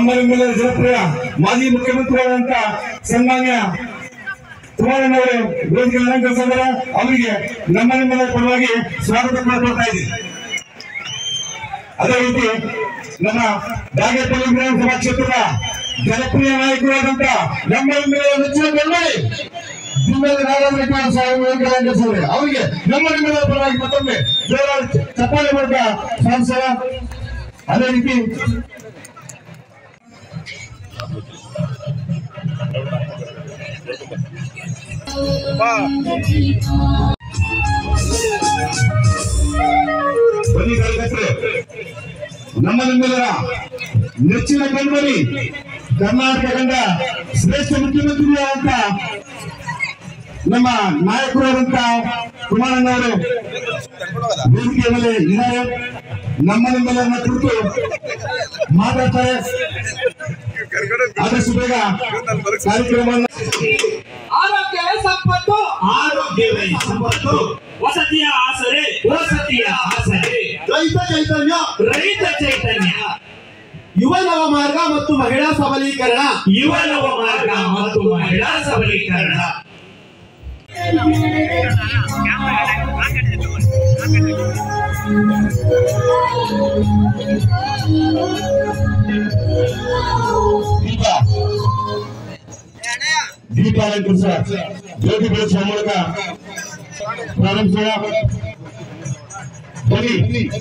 ನಮ್ಮನ್ನೆಲ್ಲರ ಜನಪ್ರಿಯ ಮಾಜಿ ಮುಖ್ಯಮಂತ್ರಿಗಳಂತ ಸನ್ಮಾನ್ಯ ಕುಮಾರಣ್ಣವರು ವೇದಿಕೆ ಅಲಂಕರಿಸಿದರೆ ಅವರಿಗೆ ನಮ್ಮನ್ನೆಲ್ಲರ ಪರವಾಗಿ ಸ್ವಾಗತ ಕೊಡ್ತಾ ಇದ್ದೀನಿ. ಅದೇ ರೀತಿ ನಮ್ಮ ಬಾಗೇಪಲ್ಲಿ ವಿಧಾನಸಭಾ ಕ್ಷೇತ್ರದ ಜನಪ್ರಿಯ ನಾಯಕರಾದಂತ ನಮ್ಮನ್ನೆಲ್ಲರ ನೆಚ್ಚಿನ ಬೆಂಬಲಿ ಅವರಿಗೆ ನಮ್ಮ ನಿಮ್ಮೆಲ್ಲರ ಪರವಾಗಿ ಮತ್ತೊಮ್ಮೆ ಜೋರಾದ ಚಪ್ಪಾಳೆ ಮೂಲಕ ಸ್ವಾಗತಿಸೋಣ. ಅದೇ ರೀತಿ ಬನ್ನಿ ಕಾರ್ಯಕರ್ತರೆ, ನಮ್ಮ ನಿಮ್ಮೆಲ್ಲರ ನೆಚ್ಚಿನ ಬೆಂಬಲಿ ಕರ್ನಾಟಕ ಕಂಡ ಶ್ರೇಷ್ಠ ಮುಖ್ಯಮಂತ್ರಿ ಅಂತ ನಮ್ಮ ನಾಯಕರಾದಂತ ಕುಮಾರಣ್ಣವರು ವೇದಿಕೆ ಮೇಲೆ ಇದ್ದಾರೆ. ನಮ್ಮ ನಿಮ್ಮೆಲ್ಲರನ್ನ ಕುರಿತು ಮಾತಾಡ್ತಾರೆ. ಆದಷ್ಟು ಬೇಗ ಕಾರ್ಯಕ್ರಮವನ್ನು ಆರೋಗ್ಯವೇ ಸಂಪತ್ತು, ಆರೋಗ್ಯವೇ ಸಂಪತ್ತು, ವಸತಿಯ ಆಸರೆ, ವಸತಿಯ ಆಸರೆ, ರೈತ ಚೈತನ್ಯ, ರೈತ ಚೈತನ್ಯ, ಯುವ ನವ ಮಾರ್ಗ ಮತ್ತು ಮಹಿಳಾ ಸಬಲೀಕರಣ, ಯುವ ನವ ಮಾರ್ಗ ಮತ್ತು ಮಹಿಳಾ ಸಬಲೀಕರಣ. ದೀಪ ಅಲಂಕರಿಸ ಜ್ಯೋತಿ ಬೆಳೆಸುವ ಮೂಲಕ ಪ್ರಾರಂಭಿಸೋಣ. ಬನ್ನಿ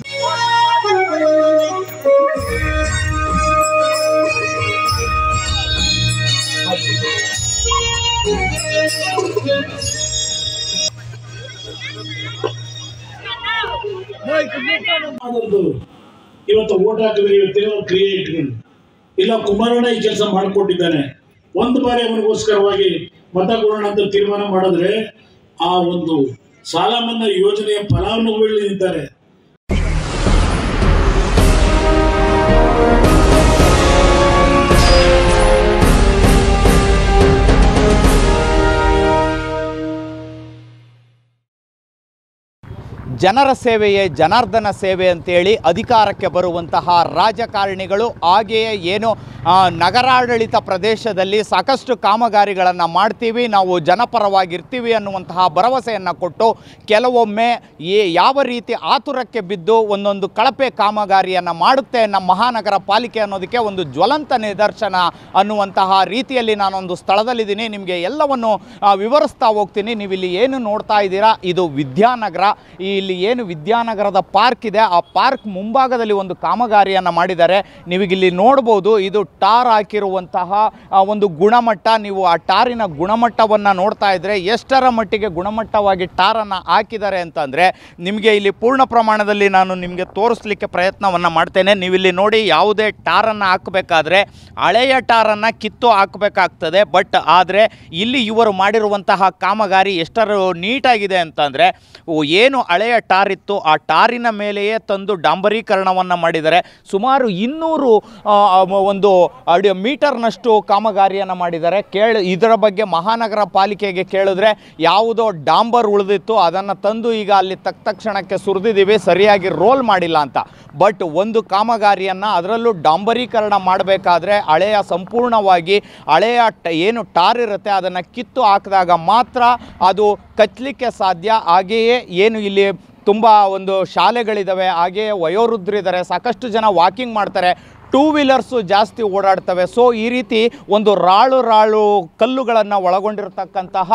ಇವತ್ತು ಓಟ್ ಹಾಕಿದ್ರೆ ಇವತ್ತೇನೋ ಕ್ರಿಯೆ ಇಟ್ಕೊಂಡು ಇಲ್ಲ ಕುಮಾರಣ್ಣ ಈ ಕೆಲಸ ಮಾಡಿಕೊಟ್ಟಿದ್ದಾನೆ, ಒಂದು ಬಾರಿ ಅವನಿಗೋಸ್ಕರವಾಗಿ ಮತ ಕೊಡೋಣ ಅಂತ ತೀರ್ಮಾನ ಮಾಡಿದ್ರೆ ಆ ಒಂದು ಸಾಲ ಮನ್ನಾ ಯೋಜನೆಯ ಫಲಾನುಭವಿಗಳು ನಿಂತಾರೆ. ಜನರ ಸೇವೆಯೇ ಜನಾರ್ದನ ಸೇವೆ ಅಂತೇಳಿ ಅಧಿಕಾರಕ್ಕೆ ಬರುವಂತಹ ರಾಜಕಾರಣಿಗಳು ಹಾಗೆಯೇ ಏನು ನಗರಾಡಳಿತ ಪ್ರದೇಶದಲ್ಲಿ ಸಾಕಷ್ಟು ಕಾಮಗಾರಿಗಳನ್ನು ಮಾಡ್ತೀವಿ, ನಾವು ಜನಪರವಾಗಿರ್ತೀವಿ ಅನ್ನುವಂತಹ ಭರವಸೆಯನ್ನು ಕೊಟ್ಟು ಕೆಲವೊಮ್ಮೆ ಯಾವ ರೀತಿ ಆತುರಕ್ಕೆ ಬಿದ್ದು ಒಂದೊಂದು ಕಳಪೆ ಕಾಮಗಾರಿಯನ್ನು ಮಾಡುತ್ತೆ ನಮ್ಮ ಮಹಾನಗರ ಪಾಲಿಕೆ ಅನ್ನೋದಕ್ಕೆ ಒಂದು ಜ್ವಲಂತ ನಿದರ್ಶನ ಅನ್ನುವಂತಹ ರೀತಿಯಲ್ಲಿ ನಾನೊಂದು ಸ್ಥಳದಲ್ಲಿದ್ದೀನಿ. ನಿಮಗೆ ಎಲ್ಲವನ್ನು ವಿವರಿಸ್ತಾ ಹೋಗ್ತೀನಿ. ನೀವಿಲ್ಲಿ ಏನು ನೋಡ್ತಾ ಇದ್ದೀರಾ, ಇದು ವಿದ್ಯಾನಗರ. ಇಲ್ಲಿ ಏನು ವಿದ್ಯಾನಗರದ ಪಾರ್ಕ್ ಇದೆ, ಆ ಪಾರ್ಕ್ ಮುಂಭಾಗದಲ್ಲಿ ಒಂದು ಕಾಮಗಾರಿಯನ್ನು ಮಾಡಿದ್ದಾರೆ. ನೀವಿಲ್ಲಿ ನೋಡ್ಬೋದು, ಇದು ಟಾರ್ ಹಾಕಿರುವಂತಹ ಒಂದು ಗುಣಮಟ್ಟ. ನೀವು ಆ ಟಾರಿನ ಗುಣಮಟ್ಟವನ್ನು ನೋಡ್ತಾ ಇದ್ರೆ ಎಷ್ಟರ ಮಟ್ಟಿಗೆ ಗುಣಮಟ್ಟವಾಗಿ ಟಾರನ್ನು ಹಾಕಿದ್ದಾರೆ ಅಂತಂದರೆ ನಿಮಗೆ ಇಲ್ಲಿ ಪೂರ್ಣ ಪ್ರಮಾಣದಲ್ಲಿ ನಾನು ನಿಮಗೆ ತೋರಿಸ್ಲಿಕ್ಕೆ ಪ್ರಯತ್ನವನ್ನು ಮಾಡ್ತೇನೆ. ನೀವಿಲ್ಲಿ ನೋಡಿ, ಯಾವುದೇ ಟಾರನ್ನು ಹಾಕಬೇಕಾದ್ರೆ ಹಳೆಯ ಟಾರನ್ನು ಕಿತ್ತು ಹಾಕಬೇಕಾಗ್ತದೆ. ಬಟ್ ಆದರೆ ಇಲ್ಲಿ ಇವರು ಮಾಡಿರುವಂತಹ ಕಾಮಗಾರಿ ಎಷ್ಟರ ನೀಟಾಗಿದೆ ಅಂತಂದರೆ ಏನು ಹಳೆಯ ಟಾರ್ ಇತ್ತು ಆ ಟಾರಿನ ಮೇಲೆಯೇ ತಂದು ಡಾಂಬರೀಕರಣವನ್ನು ಮಾಡಿದ್ದಾರೆ. ಸುಮಾರು 200 ಒಂದು ಮೀಟರ್ನಷ್ಟು ಕಾಮಗಾರಿಯನ್ನು ಮಾಡಿದ್ದಾರೆ. ಇದರ ಬಗ್ಗೆ ಮಹಾನಗರ ಪಾಲಿಕೆಗೆ ಕೇಳಿದ್ರೆ ಯಾವುದೋ ಡಾಂಬರ್ ಉಳಿದಿತ್ತು, ಅದನ್ನು ತಂದು ಈಗ ಅಲ್ಲಿ ತಕ್ಷಣಕ್ಕೆ ಸುರಿದಿದ್ದೀವಿ, ಸರಿಯಾಗಿ ರೋಲ್ ಮಾಡಿಲ್ಲ ಅಂತ. ಬಟ್ ಒಂದು ಕಾಮಗಾರಿಯನ್ನು ಅದರಲ್ಲೂ ಡಾಂಬರೀಕರಣ ಮಾಡಬೇಕಾದ್ರೆ ಸಂಪೂರ್ಣವಾಗಿ ಹಳೆಯ ಏನು ಟಾರ್ ಇರುತ್ತೆ ಅದನ್ನು ಕಿತ್ತು ಹಾಕಿದಾಗ ಮಾತ್ರ ಅದು ಕಚ್ಚಲಿಕ್ಕೆ ಸಾಧ್ಯ. ಹಾಗೆಯೇ ಏನು ಇಲ್ಲಿ ತುಂಬ ಒಂದು ಶಾಲೆಗಳಿದ್ದಾವೆ, ಹಾಗೆಯೇ ವಯೋವೃದ್ಧರಿದ್ದಾರೆ, ಸಾಕಷ್ಟು ಜನ ವಾಕಿಂಗ್ ಮಾಡ್ತಾರೆ, ಟೂ ವೀಲರ್ಸು ಜಾಸ್ತಿ ಓಡಾಡ್ತವೆ. ಸೊ ಈ ರೀತಿ ಒಂದು ರಾಳು ಕಲ್ಲುಗಳನ್ನು ಒಳಗೊಂಡಿರತಕ್ಕಂತಹ